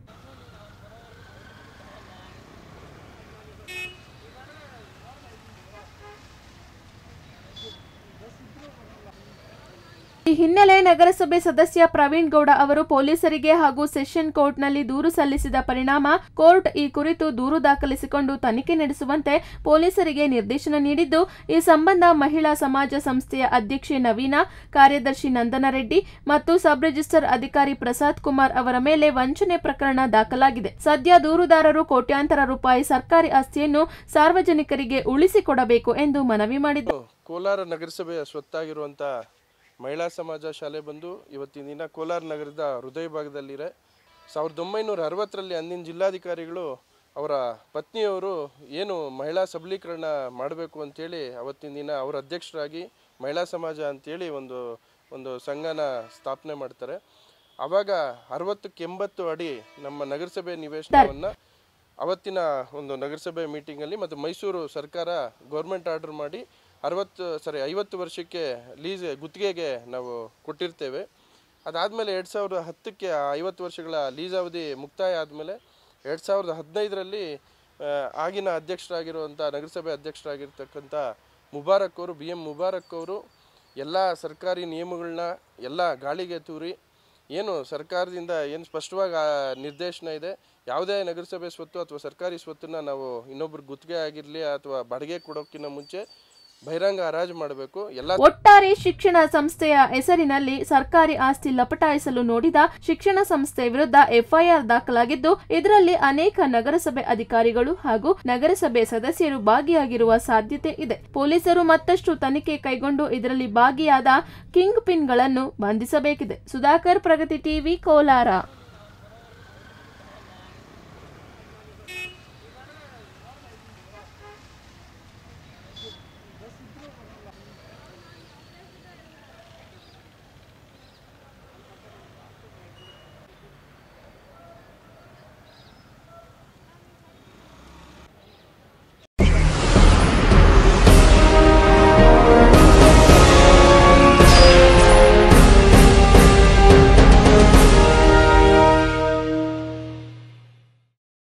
ಈ ಹಿನ್ನೆಲೆ ನಗರಸಭೆ ಸದಸ್ಯ ಪ್ರವೀಣ್ ಗೌಡ ಅವರು ಪೊಲೀಸರಿಗೆ ಹಾಗೂ ಸೆಷನ್ ಕೋರ್ಟ್ನಲ್ಲಿ ದೂರು ಸಲ್ಲಿಸಿದ ಪರಿಣಾಮ ಕೋರ್ಟ್ ಈ ಕುರಿತು ದೂರು ದಾಖಲಿಸಿಕೊಂಡು ತನಿಖೆ ನಡೆಸುವಂತೆ ಪೊಲೀಸರಿಗೆ ನಿರ್ದೇಶನ ನೀಡಿದ್ದು, ಈ ಸಂಬಂಧ ಮಹಿಳಾ ಸಮಾಜ ಸಂಸ್ಥೆಯ ಅಧ್ಯಕ್ಷೆ ನವೀನಾ, ಕಾರ್ಯದರ್ಶಿ ನಂದನ ರೆಡ್ಡಿ ಮತ್ತು ಸಬ್ ರಿಜಿಸ್ಟರ್ ಅಧಿಕಾರಿ ಪ್ರಸಾದ್ ಕುಮಾರ್ ಅವರ ಮೇಲೆ ವಂಚನೆ ಪ್ರಕರಣ ದಾಖಲಾಗಿದೆ. ಸದ್ಯ ದೂರುದಾರರು ಕೋಟ್ಯಾಂತರ ರೂಪಾಯಿ ಸರ್ಕಾರಿ ಆಸ್ತಿಯನ್ನು ಸಾರ್ವಜನಿಕರಿಗೆ ಉಳಿಸಿಕೊಡಬೇಕು ಎಂದು ಮನವಿ ಮಾಡಿದ್ದಾರೆ. ಕೋಲಾರ ನಗರಸಭೆಯ ಸ್ವತ್ತಾಗಿರುವಂತಹ ಮಹಿಳಾ ಸಮಾಜ ಶಾಲೆ ಬಂದು ಇವತ್ತಿನ ದಿನ ಕೋಲಾರ ನಗರದ ಹೃದಯ ಭಾಗದಲ್ಲಿದೆ. 1960ರಲ್ಲಿ ಅಂದಿನ ಜಿಲ್ಲಾಧಿಕಾರಿಗಳು ಅವರ ಪತ್ನಿಯವರು ಏನು ಮಹಿಳಾ ಸಬಲೀಕರಣ ಮಾಡಬೇಕು ಅಂಥೇಳಿ ಅವತ್ತಿನ ದಿನ ಅವರ ಅಧ್ಯಕ್ಷರಾಗಿ ಮಹಿಳಾ ಸಮಾಜ ಅಂಥೇಳಿ ಒಂದು ಸಂಘನ ಸ್ಥಾಪನೆ ಮಾಡ್ತಾರೆ. ಆವಾಗ 60ಕ್ಕೆ 80 ಅಡಿ ನಮ್ಮ ನಗರಸಭೆ ನಿವೇಶನವನ್ನು ಅವತ್ತಿನ ಒಂದು ನಗರಸಭೆ ಮೀಟಿಂಗಲ್ಲಿ ಮತ್ತು ಮೈಸೂರು ಸರ್ಕಾರ ಗೌರ್ಮೆಂಟ್ ಆರ್ಡರ್ ಮಾಡಿ 50 ವರ್ಷಕ್ಕೆ ಗುತ್ತಿಗೆಗೆ ನಾವು ಕೊಟ್ಟಿರ್ತೇವೆ. ಅದಾದಮೇಲೆ 2010ಕ್ಕೆ 50 ವರ್ಷಗಳ ಲೀಸ್ ಅವಧಿ ಮುಕ್ತಾಯ ಆದಮೇಲೆ 2015ರಲ್ಲಿ ಆಗಿನ ಅಧ್ಯಕ್ಷರಾಗಿರುವಂಥ ನಗರಸಭೆ ಅಧ್ಯಕ್ಷರಾಗಿರ್ತಕ್ಕಂಥ ಮುಬಾರಕ್ ಅವರು BM ಮುಬಾರಕ್ ಅವರು ಎಲ್ಲ ಸರ್ಕಾರಿ ನಿಯಮಗಳನ್ನ ಎಲ್ಲ ಗಾಳಿಗೆ ತೂರಿ ಏನು ಸರ್ಕಾರದಿಂದ ಏನು ಸ್ಪಷ್ಟವಾಗಿ ನಿರ್ದೇಶನ ಇದೆ, ಯಾವುದೇ ನಗರಸಭೆ ಸ್ವತ್ತು ಅಥವಾ ಸರ್ಕಾರಿ ಸ್ವತ್ತನ್ನು ನಾವು ಇನ್ನೊಬ್ರು ಗುತ್ತಿಗೆ ಆಗಿರಲಿ ಅಥವಾ ಬಾಡಿಗೆ ಕೊಡೋಕ್ಕಿಂತ ಮುಂಚೆ ಬಹಿರಂಗ ಹರಾಜು ಮಾಡಬೇಕು. ಒಟ್ಟಾರೆ ಶಿಕ್ಷಣ ಸಂಸ್ಥೆಯ ಹೆಸರಿನಲ್ಲಿ ಸರ್ಕಾರಿ ಆಸ್ತಿ ಲಪಟಾಯಿಸಲು ನೋಡಿದ ಶಿಕ್ಷಣ ಸಂಸ್ಥೆ ವಿರುದ್ಧ FIR ದಾಖಲಾಗಿದ್ದು, ಇದರಲ್ಲಿ ಅನೇಕ ನಗರಸಭೆ ಅಧಿಕಾರಿಗಳು ಹಾಗೂ ನಗರಸಭೆ ಸದಸ್ಯರು ಭಾಗಿಯಾಗಿರುವ ಸಾಧ್ಯತೆ ಇದೆ. ಪೊಲೀಸರು ಮತ್ತಷ್ಟು ತನಿಖೆ ಕೈಗೊಂಡು ಇದರಲ್ಲಿ ಭಾಗಿಯಾದ ಕಿಂಗ್ ಪಿನ್ಗಳನ್ನು ಬಂಧಿಸಬೇಕಿದೆ. ಸುಧಾಕರ್, ಪ್ರಗತಿ ಟಿವಿ, ಕೋಲಾರ.